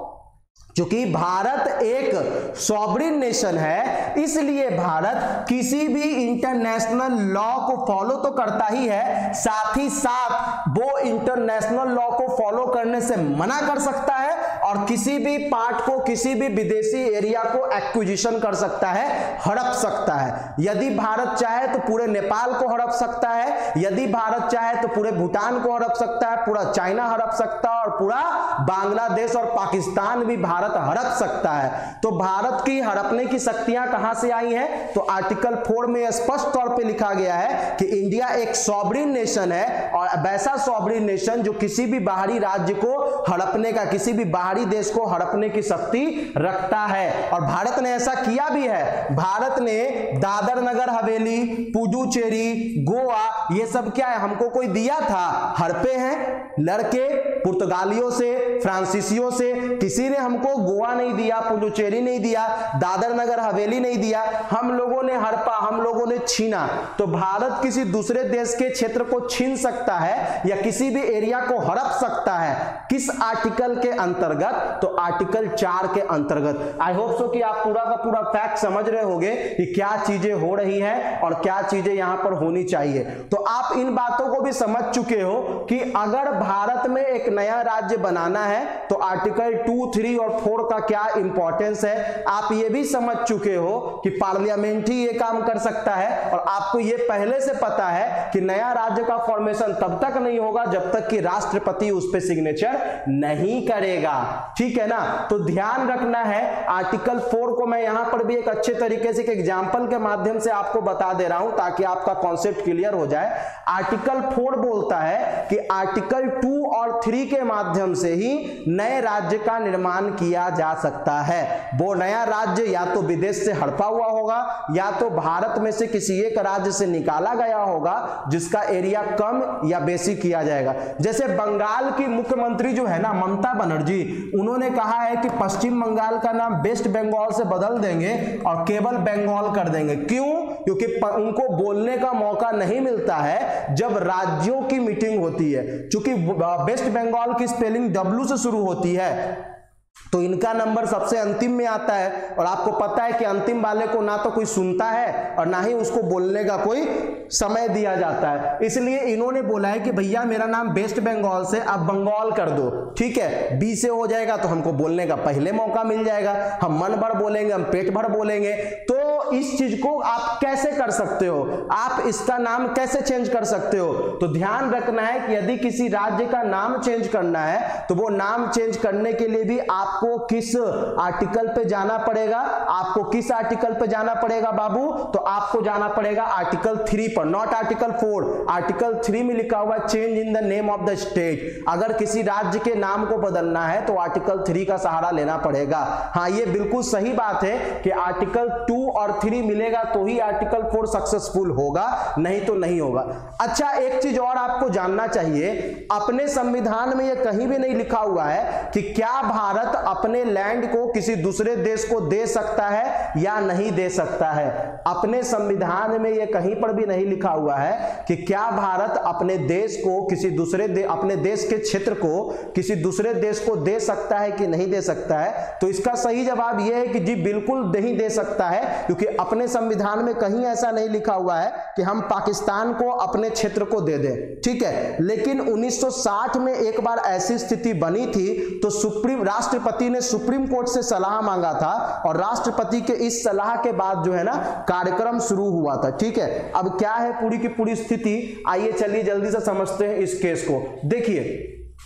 क्योंकि भारत एक सॉवरिन नेशन है, इसलिए भारत किसी भी इंटरनेशनल लॉ को फॉलो तो करता ही है, साथ ही साथ वो इंटरनेशनल लॉ को फॉलो करने से मना कर सकता है और किसी भी पार्ट को, किसी भी विदेशी एरिया को एक्विजिशन कर सकता है, हड़प सकता है। यदि भारत चाहे तो पूरे नेपाल को हड़प सकता है, यदि भारत चाहे तो पूरे भूटान को हड़प सकता है, पूरा चाइना हड़प सकता है और पूरा बांग्लादेश और पाकिस्तान भी भारत हड़प सकता है। तो भारत की हड़पने की शक्तियां कहां से आई हैं? तो आर्टिकल 4 में स्पष्ट तौर पे लिखा गया है कि इंडिया एक सॉवरिन नेशन है और वैसा सॉवरिन नेशन जो किसी भी बाहरी राज्य को हड़पने का, किसी भी बाहरी देश को हड़पने की शक्ति रखता है। और भारत ने ऐसा किया भी है। भारत ने दादर नगर हवेली, पुडुचेरी, गोवा, ये सब क्या है, हमको कोई दिया था? हड़पे हैं लड़के पुर्तगालियों से, फ्रांसीसियों से। किसी ने हमको गोवा नहीं दिया, पुडुचेरी नहीं दिया, दादर नगर हवेली नहीं दिया, हम लोगों ने हड़पा, हम लोगों ने छीना। तो भारत किसी दूसरे देश के क्षेत्र को छीन सकता है या किसी भी एरिया को हड़प सकता है, किस आर्टिकल के अंतर्गत? तो आर्टिकल 4 के अंतर्गत। आई होप सो कि आप पूरा का पूरा फैक्ट समझ रहे होंगे कि क्या चीजें हो रही हैं और क्या चीजें यहां पर होनी चाहिए। तो आप इन बातों को भी समझ चुके हो कि अगर भारत में एक नया राज्य बनाना है तो आर्टिकल 2, 3 और 4 का क्या इंपॉर्टेंस है। आप ये भी समझ चुके हो कि पार्लियामेंट ही ये काम कर सकता है और आपको ये पहले से पता है कि नया राज्य का फॉर्मेशन तब तक नहीं होगा जब तक कि राष्ट्रपति उस पर सिग्नेचर नहीं करेगा, ठीक है ना। तो ध्यान रखना है। आर्टिकल 4 को मैं यहां पर भी एक अच्छे तरीके से एक एग्जांपल के माध्यम से आपको बता दे रहा हूं ताकि आपका कॉन्सेप्ट क्लियर हो जाए। आर्टिकल 4 बोलता है कि आर्टिकल 2 और 3 के माध्यम से ही नए राज्य का निर्माण किया जा सकता है। वो नया राज्य या तो विदेश से हड़पा हुआ होगा या तो भारत में से किसी एक राज्य से निकाला गया होगा जिसका एरिया कम या बेसी किया जाएगा। जैसे बंगाल की मुख्यमंत्री जो है ना ममता बनर्जी, उन्होंने कहा है कि पश्चिम बंगाल का नाम वेस्ट बंगाल से बदल देंगे और केवल बंगाल कर देंगे। क्यों? क्योंकि उनको बोलने का मौका नहीं मिलता है जब राज्यों की मीटिंग होती है। क्योंकि वेस्ट बंगाल की स्पेलिंग W से शुरू होती है तो इनका नंबर सबसे अंतिम में आता है और आपको पता है कि अंतिम वाले को ना तो कोई सुनता है और ना ही उसको बोलने का कोई समय दिया जाता है। इसलिए इन्होंने बोला है कि भैया मेरा नाम वेस्ट बंगाल से आप बंगाल कर दो, ठीक है, बी से हो जाएगा तो हमको बोलने का पहले मौका मिल जाएगा, हम मन भर बोलेंगे, हम पेट भर बोलेंगे। तो इस चीज को आप कैसे कर सकते हो, आप इसका नाम कैसे चेंज कर सकते हो? तो ध्यान रखना है कि यदि किसी राज्य का नाम चेंज करना है तो वो नाम चेंज करने के लिए भी आपको किस आर्टिकल पे जाना पड़ेगा? आपको किस आर्टिकल पे जाना पड़ेगा बाबू? तो आपको जाना पड़ेगा आर्टिकल 3 पर, नॉट आर्टिकल 4। आर्टिकल 3 में लिखा हुआ change in the name of the state. अगर किसी राज्य के नाम को बदलना है तो आर्टिकल 3 का सहारा लेना पड़ेगा। हाँ, ये बिल्कुल सही बात है कि आर्टिकल 2 और 3 मिलेगा तो ही आर्टिकल 4 सक्सेसफुल होगा, नहीं तो नहीं होगा। अच्छा, एक चीज और आपको जानना चाहिए, अपने संविधान में यह कहीं भी नहीं लिखा हुआ है कि क्या भारत अपने लैंड को किसी दूसरे देश को दे सकता है या नहीं दे सकता है। अपने संविधान में यह कहीं पर भी नहीं लिखा हुआ है कि क्या भारत अपने देश को किसी दूसरे अपने देश के क्षेत्र को किसी दूसरे देश को दे सकता है कि नहीं दे सकता है। तो इसका सही जवाब यह है कि जी बिल्कुल नहीं दे सकता है, क्योंकि अपने संविधान में कहीं ऐसा नहीं लिखा हुआ है कि हम पाकिस्तान को अपने क्षेत्र को दे दें, ठीक है। लेकिन 1960 में एक बार ऐसी स्थिति बनी थी तो राष्ट्रपति ने सुप्रीम कोर्ट से सलाह मांगा था और राष्ट्रपति के इस सलाह के बाद जो है ना कार्यक्रम शुरू हुआ था, ठीक है। अब क्या है पूरी की पूरी स्थिति, आइए चलिए जल्दी से समझते हैं इस केस को। देखिए,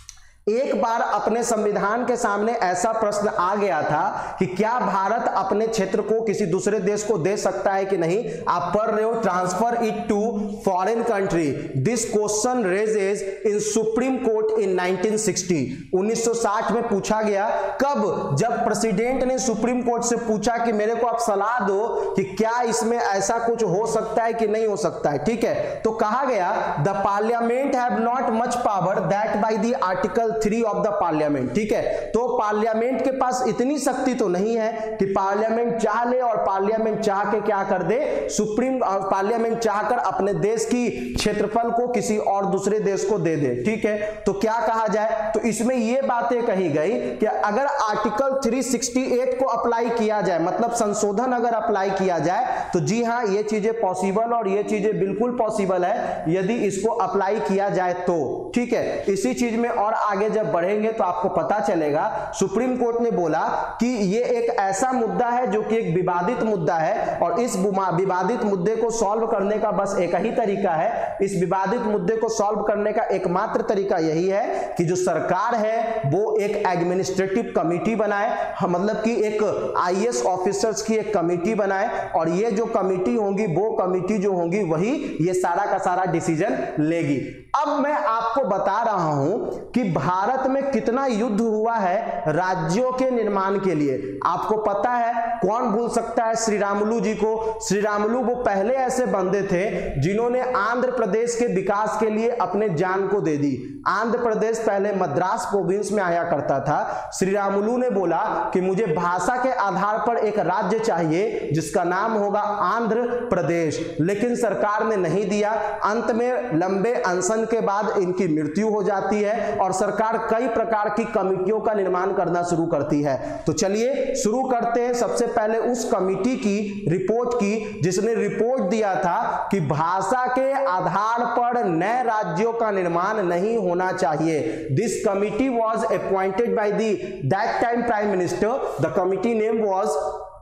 एक बार अपने संविधान के सामने ऐसा प्रश्न आ गया था कि क्या भारत अपने क्षेत्र को किसी दूसरे देश को दे सकता है कि नहीं। आप पढ़ रहे हो, transfer it to foreign country, this question raises in supreme court in 1960। 1960 में पूछा गया। कब? जब प्रेसिडेंट ने सुप्रीम कोर्ट से पूछा कि मेरे को आप सलाह दो कि क्या इसमें ऐसा कुछ हो सकता है कि नहीं हो सकता है, ठीक है। तो कहा गया the parliament have not much power that by the article 3 of the parliament, ठीक है। तो पार्लियामेंट के पास इतनी शक्ति तो नहीं है कि पार्लियामेंट चाह ले और पार्लियामेंट चाह के क्या कर दे, पार्लियामेंट चाहकर अपने देश की क्षेत्रफल को किसी और दूसरे देश को दे दे, ठीक है। तो क्या कहा जाए, तो इसमें यह बातें कही गई कि अगर आर्टिकल 368 को अप्लाई किया जाए, मतलब संशोधन अगर अप्लाई किया जाए, तो जी हां ये चीजें पॉसिबल और ये चीजें बिल्कुल पॉसिबल है यदि इसको अप्लाई किया जाए तो, ठीक है। इसी चीज में और आगे जब बढ़ेंगे तो आपको पता चलेगा, सुप्रीम कोर्ट ने बोला कि ये एक ऐसा मुद्दा है जो कि एक विवादित मुद्दा है और इस विवादित मुद्दे को सॉल्व करने का बस एक ही तरीका है। इस विवादित मुद्दे को सॉल्व करने का एकमात्र तरीका यही है कि जो सरकार है वो एक एडमिनिस्ट्रेटिव कमेटी बनाए, मतलब कि एक आईएएस ऑफिसर्स की एक कमेटी बनाए और ये जो कमेटी होगी वो कमेटी जो होगी वही ये सारा का सारा डिसीजन लेगी। अब मैं आपको बता रहा हूं कि भारत में कितना युद्ध हुआ है राज्यों के निर्माण के लिए। आपको पता है, कौन भूल सकता है श्री रामुलु जी को। श्री रामुलु वो पहले ऐसे बंदे थे जिन्होंने आंध्र प्रदेश के विकास के लिए अपने जान को दे दी। आंध्र प्रदेश पहले मद्रास प्रोविंस में आया करता था। श्री रामुलु ने बोला कि मुझे भाषा के आधार पर एक राज्य चाहिए जिसका नाम होगा आंध्र प्रदेश, लेकिन सरकार ने नहीं दिया। अंत में लंबे अनशन के बाद इनकी मृत्यु हो जाती है और सरकार कई प्रकार की कमेटियों का निर्माण करना शुरू करती है। तो चलिए शुरू करते हैं सबसे पहले उस कमेटी की रिपोर्ट की जिसने रिपोर्ट दिया था कि भाषा के आधार पर नए राज्यों का निर्माण नहीं होना चाहिए। This committee was appointed by that time prime minister. The committee name was,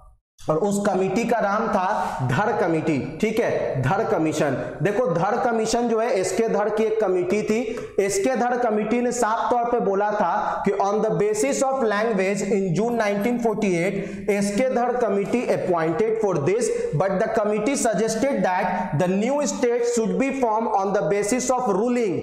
और उस कमिटी का नाम था धर कमिटी, ठीक है, धर कमीशन। देखो धर कमीशन जो है एसके धर की एक कमिटी थी। एसके धर कमिटी ने साफ तौर पे बोला था कि on the basis of language in June 1948 SK Dhar committee appointed for this but the committee suggested that the new state should be form on the basis of ruling.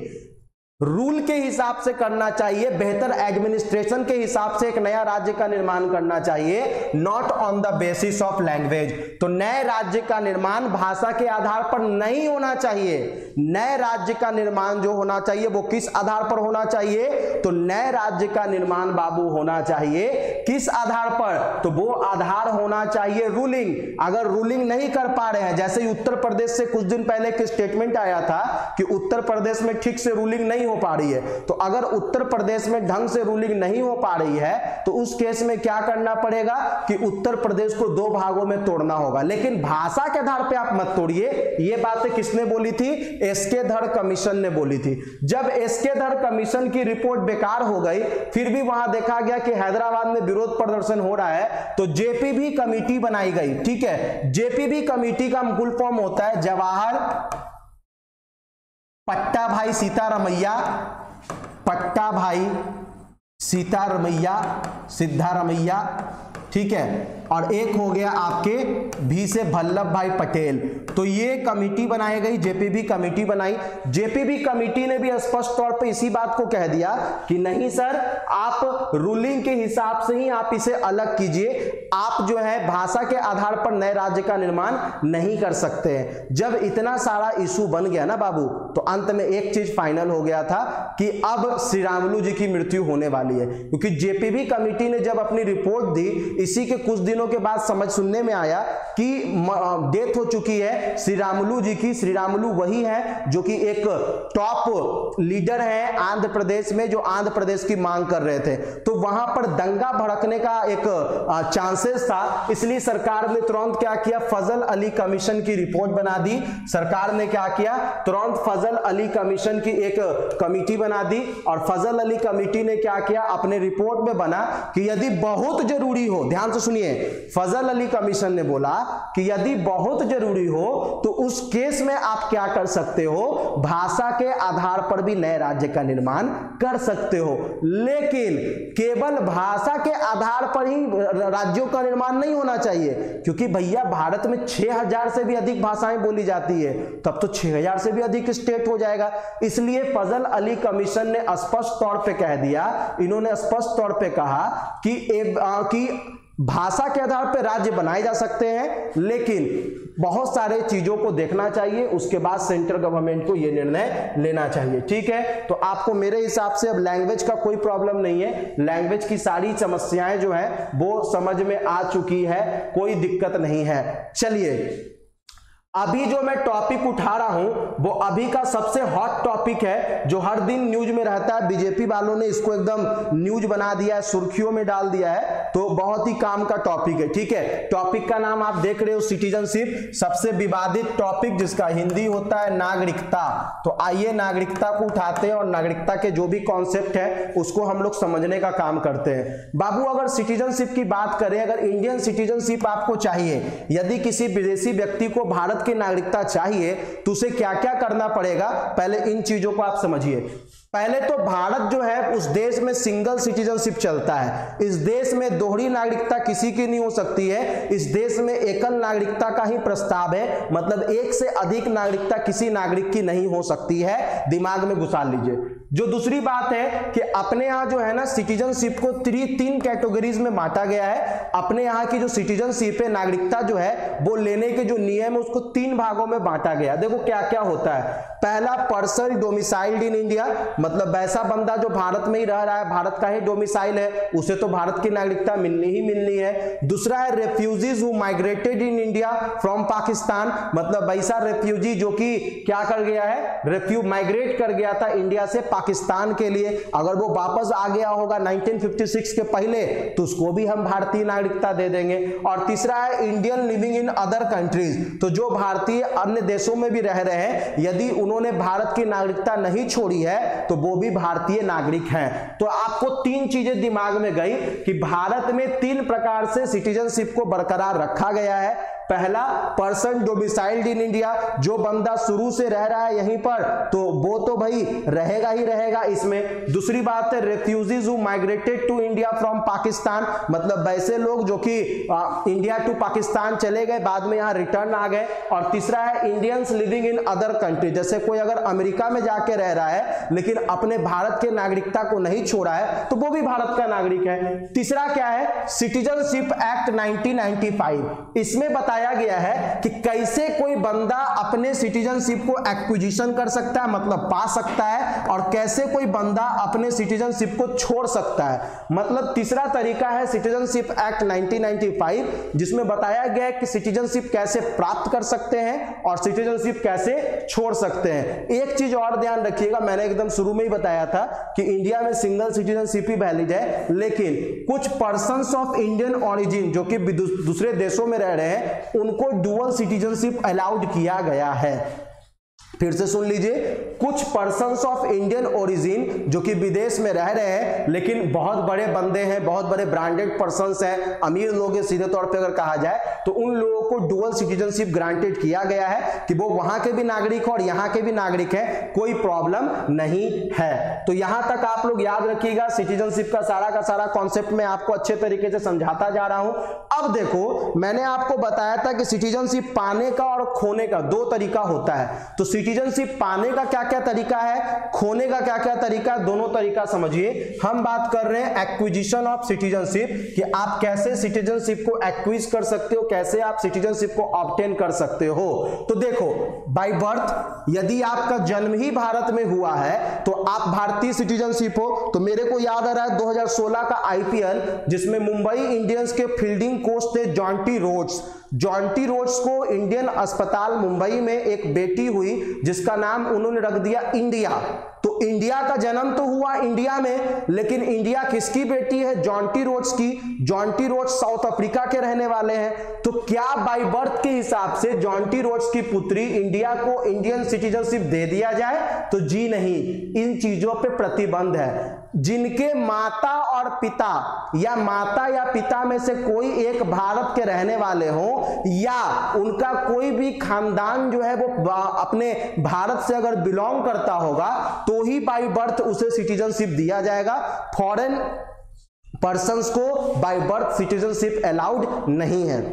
Rule के हिसाब से करना चाहिए, बेहतर एडमिनिस्ट्रेशन के हिसाब से एक नया राज्य का निर्माण करना चाहिए, not on the basis of language. तो नए राज्य का निर्माण भाषा के आधार पर नहीं होना चाहिए। नए राज्य का निर्माण जो होना चाहिए वो किस आधार पर होना चाहिए, तो नए राज्य का निर्माण बाबू होना चाहिए किस आधार पर, तो वो आधार होना चाहिए रूलिंग। अगर रूलिंग नहीं कर पा रहे हैं, जैसे उत्तर प्रदेश से कुछ दिन पहले एक स्टेटमेंट आया था कि उत्तर प्रदेश में ठीक से रूलिंग नहीं हो पा रही है। तो अगर उत्तर प्रदेश में ढंग से रूलिंग नहीं हो पा रही है तो उस केस में क्या करना पड़ेगा कि उत्तर प्रदेश को दो भागों में तोड़ना होगा। लेकिन भाषा के आधार पे आप मत तोड़िए। ये बातें किसने बोली थी? एसके धड़ कमीशन ने बोली थी। जब एसके धड़ कमीशन की रिपोर्ट बेकार हो गई, फिर भी वहां देखा गया कि हैदराबाद में विरोध प्रदर्शन हो रहा है, तो जेपीबी कमेटी बनाई गई। ठीक है, जेपीबी कमेटी का फुल फॉर्म होता है जवाहर पट्टाभाई सीतारमैया, पट्टाभाई सीतारमैया, सिद्धारमैया। ठीक है, और एक हो गया आपके भी से वल्लभ भाई पटेल। तो ये कमेटी बनाई गई, जेपीबी कमेटी बनाई। जेपीबी कमेटी ने भी स्पष्ट तौर पे इसी बात को कह दिया कि नहीं सर, आप रूलिंग के हिसाब से ही आप इसे अलग कीजिए, आप जो है भाषा के आधार पर नए राज्य का निर्माण नहीं कर सकते हैं। जब इतना सारा इशू बन गया ना बाबू, तो अंत में एक चीज फाइनल हो गया था कि अब श्री रामुलु जी की मृत्यु होने वाली है, क्योंकि जेपीबी कमेटी ने जब अपनी रिपोर्ट दी, इसी के कुछ दिनों के बाद समझ सुनने में आया कि डेथ हो चुकी है श्री रामुलु जी की। श्री रामुलु वही है जो कि एक टॉप लीडर है आंध्र प्रदेश में, जो आंध्र प्रदेश की मांग कर रहे थे। तो वहां पर दंगा भड़कने का एक चांसेस था, इसलिए सरकार ने तुरंत क्या किया, फजल अली कमीशन की रिपोर्ट बना दी। सरकार ने क्या किया, तुरंत फजल अली कमीशन की एक कमेटी बना दी, और फजल अली कमेटी ने क्या किया, अपने रिपोर्ट में बना कि यदि बहुत जरूरी हो, ध्यान से सुनिए, फजल अली कमीशन ने बोला कि यदि बहुत जरूरी हो तो उस केस में आप क्या कर सकते हो, भाषा के आधार पर भी नए राज्य का निर्माण कर सकते हो। लेकिन केवल भाषा के आधार पर ही राज्यों का निर्माण नहीं होना चाहिए, क्योंकि भैया भारत में 6000 से भी अधिक भाषाएं बोली जाती है, तब तो 6000 से भी अधिक स्टेट हो जाएगा। इसलिए फजल अली कमीशन ने स्पष्ट तौर पे कह दिया, इन्होंने स्पष्ट तौर पे कहा कि भाषा के आधार पर राज्य बनाए जा सकते हैं, लेकिन बहुत सारे चीजों को देखना चाहिए, उसके बाद सेंट्रल गवर्नमेंट को यह निर्णय लेना चाहिए। ठीक है, तो आपको मेरे हिसाब से अब लैंग्वेज का कोई प्रॉब्लम नहीं है, लैंग्वेज की सारी समस्याएं जो है वो समझ में आ चुकी है, कोई दिक्कत नहीं है। चलिए, अभी जो मैं टॉपिक उठा रहा हूं वो अभी का सबसे हॉट टॉपिक है, जो हर दिन न्यूज में रहता है। बीजेपी वालों ने इसको एकदम न्यूज बना दिया है, सुर्खियों में डाल दिया है, तो बहुत ही काम का टॉपिक है। ठीक है, टॉपिक का नाम आप देख रहे हो सिटीजनशिप, सबसे विवादित टॉपिक जिसका हिंदी होता है नागरिकता। तो आइए नागरिकता को उठाते हैं और नागरिकता के जो भी कॉन्सेप्ट है उसको हम लोग समझने का काम करते हैं। बाबू, अगर सिटीजनशिप की बात करें, अगर इंडियन सिटीजनशिप आपको चाहिए, यदि किसी विदेशी व्यक्ति को भारत की नागरिकता चाहिए तो उसे क्या क्या करना पड़ेगा, पहले इन चीजों को आप समझिए। पहले तो भारत जो है उस देश में सिंगल सिटीजनशिप चलता है, इस देश में दोहरी नागरिकता किसी की नहीं हो सकती है, इस देश में एकल नागरिकता का ही प्रस्ताव है, मतलब एक से अधिक नागरिकता किसी नागरिक की नहीं हो सकती है, दिमाग में घुसा लीजिए। जो दूसरी बात है कि अपने यहाँ जो है ना सिटीजनशिप को तीन कैटेगरीज में बांटा गया है। अपने यहाँ की जो सिटीजनशिप है, नागरिकता जो है वो लेने के जो नियम है उसको 3 भागों में बांटा गया। देखो क्या क्या होता है। पहला, पर्सन डोमिसाइल्ड इन इंडिया, मतलब वैसा बंदा जो भारत में ही रह रहा है, भारत का ही डोमिसाइल है, उसे तो भारत की नागरिकता मिलनी ही मिलनी है। दूसरा है refugees who migrated in India from Pakistan, मतलब वैसा रेफ्यूजी जो कि क्या कर गया है, माइग्रेट कर गया था इंडिया से पाकिस्तान के लिए, अगर वो वापस आ गया होगा 1956 के पहले तो उसको भी हम भारतीय नागरिकता दे देंगे। और तीसरा है Indian living in other countries, तो जो भारतीय अन्य देशों में भी रह रहे हैं, यदि उन्होंने भारत की नागरिकता नहीं छोड़ी है तो वो भी भारतीय नागरिक हैं। तो आपको 3 चीजें दिमाग में गई कि भारत में 3 प्रकार से सिटीजनशिप को बरकरार रखा गया है। पहला, पर्सन डोमिसाइल्ड इन इंडिया, जो बंदा शुरू से रह रहा है यहीं पर तो वो तो भाई रहेगा ही रहेगा इसमें। दूसरी बात है refugees who migrated to India from Pakistan, मतलब वैसे लोग जो कि इंडिया टू पाकिस्तान चले गए, बाद में यहां रिटर्न आ गए। और तीसरा है Indians living in other country, जैसे कोई अगर अमेरिका में जाके रह रहा है लेकिन अपने भारत के नागरिकता को नहीं छोड़ा है तो वो भी भारत का नागरिक है। तीसरा क्या है, सिटीजनशिप एक्ट 1995, इसमें बताया बताया गया है कि कैसे कोई बंदा अपने सिटीजनशिप को एक्विजिशन कर सकता है, मतलब पा सकता है, और कैसे कोई बंदा अपने सिटीजनशिप को छोड़ सकता है। मतलब तीसरा तरीका है सिटीजनशिप एक्ट 1995, जिसमें बताया गया है कि सिटीजनशिप कैसे प्राप्त कर सकते हैं और सिटीजनशिप कैसे छोड़ सकते हैं। एक चीज और ध्यान रखिएगा, मैंने एकदम शुरू में ही बताया था कि इंडिया में सिंगल सिटीजनशिप ही वैलिड है, लेकिन कुछ पर्सन्स ऑफ इंडियन ऑरिजिन जो कि दूसरे देशों में रह रहे हैं उनको डुअल सिटीजनशिप अलाउड किया गया है। फिर से सुन लीजिए, कुछ पर्सन्स ऑफ इंडियन ओरिजिन जो कि विदेश में रह रहे हैं लेकिन बहुत बड़े बंदे हैं, बहुत बड़े ब्रांडेड पर्सन्स हैं, अमीर लोग हैं सीधे तौर पे अगर कहा जाए, तो उन लोगों को डुअल सिटीजनशिप ग्रांटेड किया गया है कि वो वहां के भी नागरिक हो और यहाँ के भी नागरिक हैं, कोई प्रॉब्लम नहीं है। तो यहां तक आप लोग याद रखिएगा, सिटीजनशिप का सारा कॉन्सेप्ट मैं आपको अच्छे तरीके से समझाता जा रहा हूं। अब देखो, मैंने आपको बताया था कि सिटीजनशिप पाने का और खोने का दो तरीका होता है। तो सिटीजनशिप पाने का क्या क्या तरीका है, खोने का क्या क्या तरीका है, दोनों तरीका समझिए। हम बात कर रहे हैं एक्विजिशन ऑफ सिटीजनशिप, कि आप कैसे सिटीजनशिप को एक्विज कर सकते हो, कैसे आप सिटीजनशिप को ऑब्टेन कर सकते हो। तो देखो, बाय बर्थ यदि आपका जन्म ही भारत में हुआ है तो आप भारतीय सिटीजनशिप हो। तो मेरे को याद आ रहा है 2016 का आईपीएल, जिसमें मुंबई इंडियंस के फील्डिंग कोच थे जॉन्टी रोड्स। जॉन्टी रोड्स को इंडियन अस्पताल मुंबई में एक बेटी हुई जिसका नाम उन्होंने रख दिया इंडिया। तो इंडिया का जन्म तो हुआ इंडिया में, लेकिन इंडिया किसकी बेटी है, जॉन्टी रोड्स की। जॉन्टी रोड्स साउथ अफ्रीका के रहने वाले हैं। तो क्या बाय बर्थ के हिसाब से जॉन्टी रोड्स की पुत्री इंडिया को इंडियन सिटीजनशिप दे दिया जाए? तो जी नहीं, इन चीजों पे प्रतिबंध है। जिनके माता और पिता या माता या पिता में से कोई एक भारत के रहने वाले हो, या उनका कोई भी खानदान जो है वो अपने भारत से अगर बिलोंग करता होगा, तो ही बाय बर्थ उसे सिटीजनशिप दिया जाएगा। फॉरेन पर्सन्स को बाय बर्थ सिटीजनशिप अलाउड नहीं है।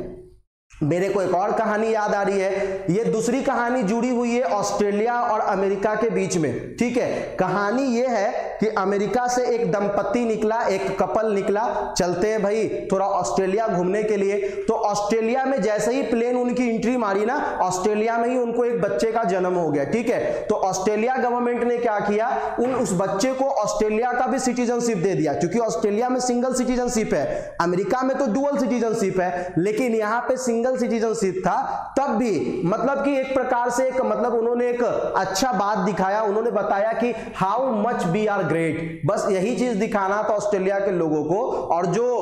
मेरे को एक और कहानी याद आ रही है, ये दूसरी कहानी जुड़ी हुई है ऑस्ट्रेलिया और अमेरिका के बीच में। ठीक है, कहानी ये है कि अमेरिका से एक दंपत्ति निकला, एक कपल निकला, चलते हैं भाई थोड़ा ऑस्ट्रेलिया घूमने के लिए। तो ऑस्ट्रेलिया में जैसे ही प्लेन उनकी एंट्री मारी ना, ऑस्ट्रेलिया में ही उनको एक बच्चे का जन्म हो गया। ठीक है, तो ऑस्ट्रेलिया गवर्नमेंट ने क्या किया, उस बच्चे को ऑस्ट्रेलिया का भी सिटीजनशिप दे दिया, क्योंकि ऑस्ट्रेलिया में सिंगल सिटीजनशिप है, अमेरिका में तो डुअल सिटीजनशिप है, लेकिन यहाँ पे सिंगल सिटीजनशिप था। तब भी मतलब कि एक प्रकार से एक मतलब उन्होंने एक अच्छा बात दिखाया, उन्होंने बताया कि how much we are great, बस यही चीज दिखाना था ऑस्ट्रेलिया के लोगों को। और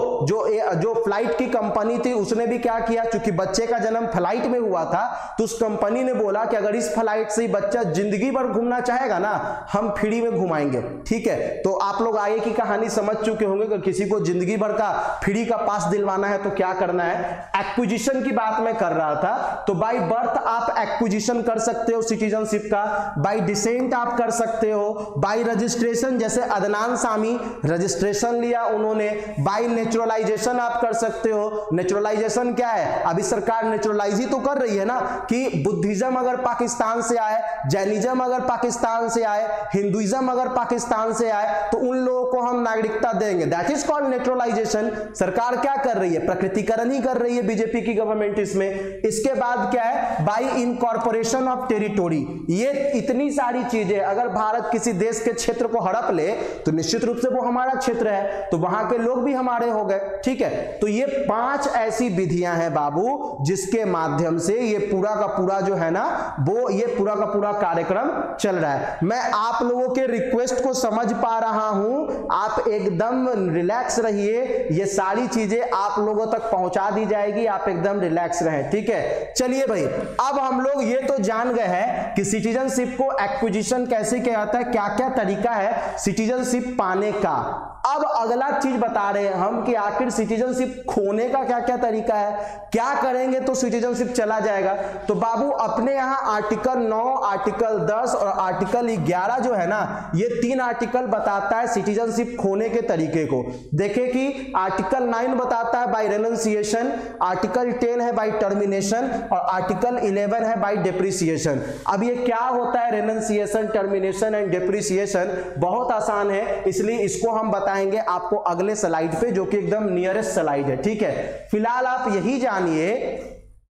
जो फ्लाइट की कंपनी थी उसने भी क्या किया, क्योंकि बच्चे का जन्म फ्लाइट में हुआ था, तो उस कंपनी ने बोला कि अगर इस फ्लाइट से बच्चा जिंदगी भर घूमना चाहेगा ना, हम फ्री में घुमाएंगे। ठीक है, तो आप लोग आगे की कहानी समझ चुके होंगे कि किसी को जिंदगी भर का फ्री का पास दिलवाना है तो क्या करना है। एक्विजिशन की बात मैं कर रहा था। तो बाय बर्थ आप एक्विजिशन कर सकते हो सिटीजनशिप का, बाय डिसेंट आप कर सकते हो, बाय रजिस्ट्रेशन जैसे अदनान सामी रजिस्ट्रेशन लिया उन्होंने, बाय नेचुरलाइजेशन आप कर सकते हो। नेचुरलाइजेशन क्या है, अभी सरकार नेचुरलाइज ही तो कर रही है ना, कि बुद्धिज्म अगर पाकिस्तान से आए, जैनिज्म अगर पाकिस्तान से आए, हिंदुइज्म अगर पाकिस्तान से आए, तो उन लोगों को हम नागरिकता देंगे। That is called naturalisation. सरकार क्या कर रही है, प्रकृतिकरण ही कर रही है बीजेपी की गवर्नमेंट इसमें। इसके बाद क्या है, बाय इनकॉर्पोरेशन ऑफ टेरिटोरी। ये इतनी सारी चीजें, अगर भारत किसी देश के क्षेत्र को हड़प ले तो निश्चित रूप से वो हमारा क्षेत्र है, तो वहां के लोग भी हमारे हो गए। ठीक है, तो ये 5 ऐसी विधियां हैं बाबू, जिसके माध्यम से ये पूरा का पूरा जो है ना, वो ये पूरा का पूरा कार्यक्रम चल रहा है। मैं आप लोगों के रिक्वेस्ट को समझ पा रहा हूं, आप एकदम रिलैक्स रहिए, ये सारी चीजें आप लोगों तक पहुंचा दी जाएगी, आप एकदम रिलैक्स रहें। ठीक है, चलिए भाई, अब हम लोग ये तो जान गए हैं कि सिटीजनशिप को एक्विजिशन कैसे किया जाता है, क्या क्या तरीका है सिटीजनशिप पाने का। अब अगला चीज बता रहे हैं हम कि आखिर सिटीजनशिप खोने का क्या क्या तरीका है, क्या करेंगे तो सिटीजनशिप चला जाएगा। तो बाबू अपने यहां आर्टिकल 9, आर्टिकल 10 और आर्टिकल 11 जो है ना, ये 3 आर्टिकल बताता है सिटीजनशिप खोने के तरीके को। देखें कि आर्टिकल 9 बताता है बाय रेनंसिएशन, आर्टिकल 10 है बाय टर्मिनेशन और आर्टिकल 11 है बाय डेप्रिसिएशन। अब ये क्या होता है रेनंसिएशन, टर्मिनेशन एंड डेप्रिसिएशन, बहुत आसान है, इसलिए इसको हम बताएंगे आपको अगले स्लाइड पे, जो कि एकदम नियरेस्ट स्लाइड है। ठीक है, फिलहाल आप यही जानिए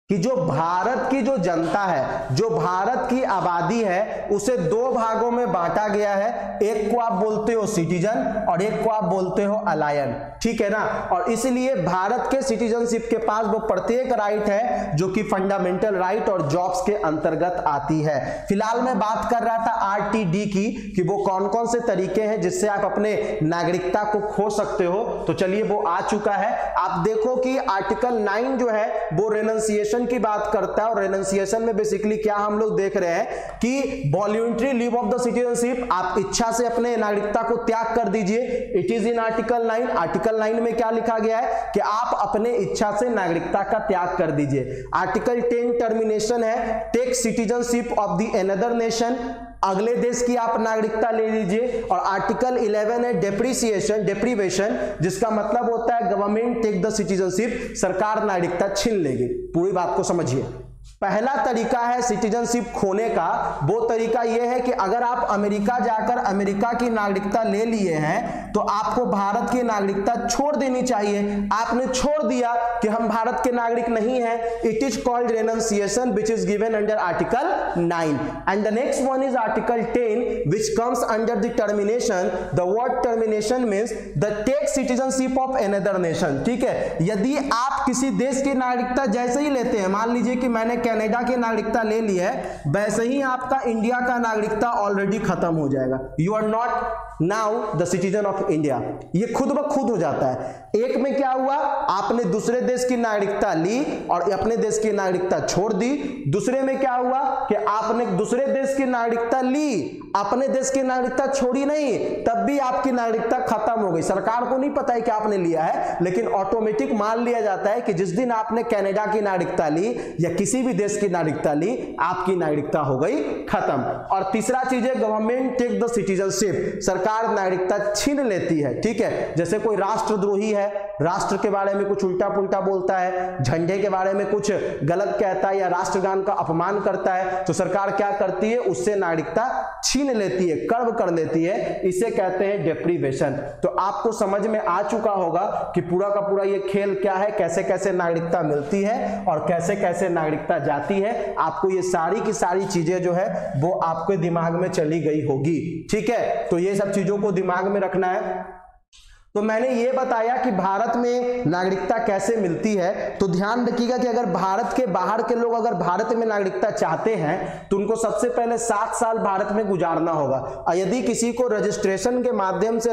कि जो भारत की जो जनता है, जो भारत की आबादी है, उसे दो भागों में बांटा गया है। एक को आप बोलते हो सिटीजन और एक को आप बोलते हो अलायन, ठीक है ना। और इसलिए भारत के सिटीजनशिप के पास वो प्रत्येक राइट है जो कि फंडामेंटल राइट और जॉब्स के अंतर्गत आती है। फिलहाल मैं बात कर रहा था आरटीडी की, कि वो कौन कौन से तरीके हैं जिससे आप अपने नागरिकता को खो सकते हो। तो चलिए वो आ चुका है। आप देखो कि आर्टिकल 9 जो है वो रेनंसिएशन की बात करता है, और रेनंसिएशन में बेसिकली क्या हम लोग देख रहे हैं कि voluntary leave of the citizenship, आप इच्छा से अपने नागरिकता को त्याग कर दीजिए। It is in article 9। Article 9 में क्या लिखा गया है कि आप अपने इच्छा से नागरिकता का त्याग कर दीजिए। आर्टिकल 10 टर्मिनेशन है, take citizenship of the another nation, अगले देश की आप नागरिकता ले लीजिए। और आर्टिकल 11 है डेप्रीवेशन, जिसका मतलब होता है गवर्नमेंट टेक द सिटीजनशिप, सरकार नागरिकता छीन लेगी। पूरी बात को समझिए। पहला तरीका है सिटीजनशिप खोने का, वो तरीका यह है कि अगर आप अमेरिका जाकर अमेरिका की नागरिकता ले लिए हैं तो आपको भारत की नागरिकता छोड़ देनी चाहिए। आपने छोड़ दिया कि हम भारत के नागरिक नहीं हैं, it is called renunciation which is given under article 9। And the next one is article 10 which comes under the termination. The word termination means the take citizenship of another nation, ठीक है। यदि आप किसी देश की नागरिकता जैसे ही लेते हैं, मान लीजिए कि मैंने कनाडा की नागरिकता ले ली है, वैसे ही आपका इंडिया का नागरिकता ऑलरेडी खत्म हो जाएगा। You are not now the citizen of India, ये खुद ब खुद हो जाता है। एक में क्या हुआ, आपने दूसरे देश की नागरिकता ली और अपने देश की नागरिकता छोड़ दी। दूसरे में क्या हुआ कि आपने दूसरे देश की नागरिकता ली, अपने देश की नागरिकता छोड़ी नहीं, तब भी आपकी नागरिकता खत्म हो गई। सरकार को नहीं पता है कि आपने लिया है, लेकिन ऑटोमेटिक मान लिया जाता है कि जिस दिन आपने कनाडा की नागरिकता ली या किसी भी देश की नागरिकता ली, आपकी नागरिकता हो गई खत्म। और तीसरा चीज है गवर्नमेंट टेक द सिटीजनशिप, सरकार नागरिकता छीन लेती है, ठीक है। जैसे कोई राष्ट्रद्रोही है, राष्ट्र के बारे में कुछ उल्टा पुल्टा बोलता है, झंडे के बारे में कुछ गलत कहता है या राष्ट्रगान का अपमान करता है, तो सरकार क्या करती है, उससे नागरिकता छीन लेती है, कर्व कर लेती है। इसे कहते हैं डेप्रीवेशन। तो आपको समझ में आ चुका होगा कि पूरा का पूरा ये खेल क्या है, कैसे कैसे नागरिकता मिलती है और कैसे कैसे नागरिकता जाती है। आपको ये सारी की सारी चीजें जो है वो आपके दिमाग में चली गई होगी, ठीक है। तो ये सब चीजों को दिमाग में रखना है। तो मैंने ये बताया कि भारत में नागरिकता कैसे मिलती है। तो ध्यान रखिएगा कि अगर भारत के बाहर के लोग अगर भारत में नागरिकता चाहते हैं तो उनको सबसे पहले 7 साल भारत में गुजारना होगा। और यदि किसी को रजिस्ट्रेशन के माध्यम से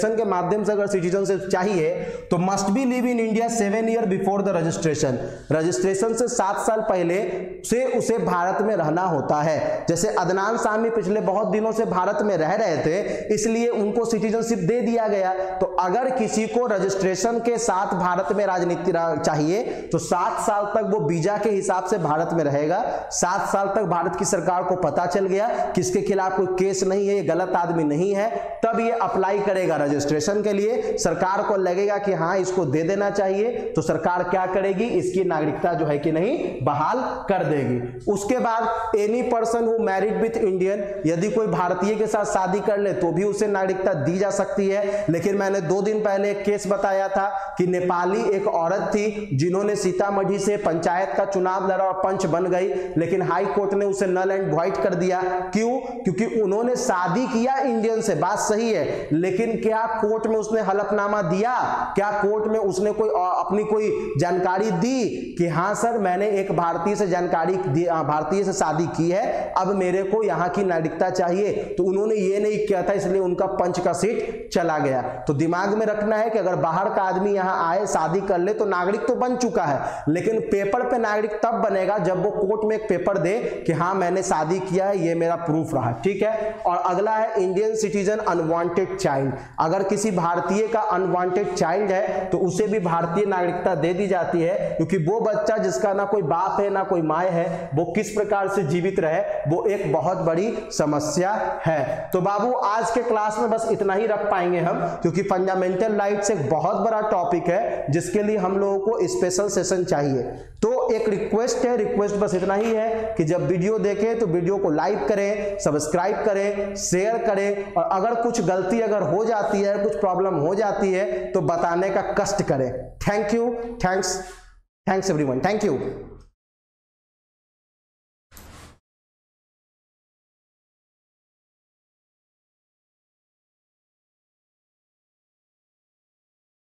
अगर सिटीजनशिप चाहिए तो must be live in India 7 year before the registration. Registration से 7 साल पहले से उसे भारत में रहना होता है। जैसे अदनान सामी पिछले बहुत दिनों से भारत में रह रहे थे, इसलिए उनको सिटीजनशिप दे दिया गया। तो अगर किसी को रजिस्ट्रेशन के साथ भारत में राजनीति चाहिए तो 7 साल तक वो वीजा के हिसाब से भारत में रहेगा। 7 साल तक भारत की सरकार को पता चल गया कि इसके खिलाफ कोई केस नहीं है, ये गलत आदमी नहीं है, तब ये अप्लाई करेगा रजिस्ट्रेशन के लिए। सरकार को लगेगा कि हाँ इसको दे देना चाहिए, तो सरकार क्या करेगी, इसकी नागरिकता जो है कि नहीं बहाल कर देगी। उसके बाद any person who married with Indian, यदि कोई भारतीय के साथ शादी कर ले तो भी उसे नागरिकता दी जा सकती है। लेकिन मैंने 2 दिन पहले एक केस बताया था कि नेपाली एक औरत थी जिन्होंने सीतामढ़ी से पंचायत का चुनाव लड़ा और पंच बन गई, लेकिन हाई कोर्ट ने उसे नल एंड वॉइड कर दिया। क्यों? क्योंकि उन्होंने शादी किया इंडियन से, बात सही है, लेकिन क्या कोर्ट में उसने हलफनामा दिया, क्या कोर्ट में उसने कोई अपनी कोई जानकारी दी कि हाँ सर मैंने एक भारतीय से जानकारी दी, भारतीय से शादी की है, अब मेरे को यहाँ की नागरिकता चाहिए? तो उन्होंने ये नहीं किया था, इसलिए उनका पंच का सीट चला गया। तो दिमाग में रखना है कि अगर बाहर का आदमी यहां आए शादी कर ले तो नागरिक तो बन चुका है, लेकिन पेपर पे नागरिक तब बनेगा जब वो कोर्ट में एक पेपर दे कि हाँ मैंने शादी किया है, ये मेरा प्रूफ रहा, ठीक है। और अगला है इंडियन सिटीजन अनवांटेड चाइल्ड। अगर किसी भारतीय का अनवांटेड चाइल्ड है तो उसे भी भारतीय नागरिकता दे दी जाती है, क्योंकि वो बच्चा जिसका ना कोई बाप है ना कोई माँ है, वो किस प्रकार से जीवित रहे वो एक बहुत बड़ी समस्या है। तो बाबू आज के क्लास में बस इतना ही रख पाएंगे हम, क्योंकि फंडामेंटल राइट्स एक बहुत बड़ा टॉपिक है जिसके लिए हम लोगों को स्पेशल सेशन चाहिए। तो एक रिक्वेस्ट है, रिक्वेस्ट बस इतना ही है कि जब वीडियो देखें तो वीडियो को लाइक करें, सब्सक्राइब करें, शेयर करें, और अगर कुछ गलती अगर हो जाती है, कुछ प्रॉब्लम हो जाती है तो बताने का कष्ट करें। Thank you, thanks everyone, thank you.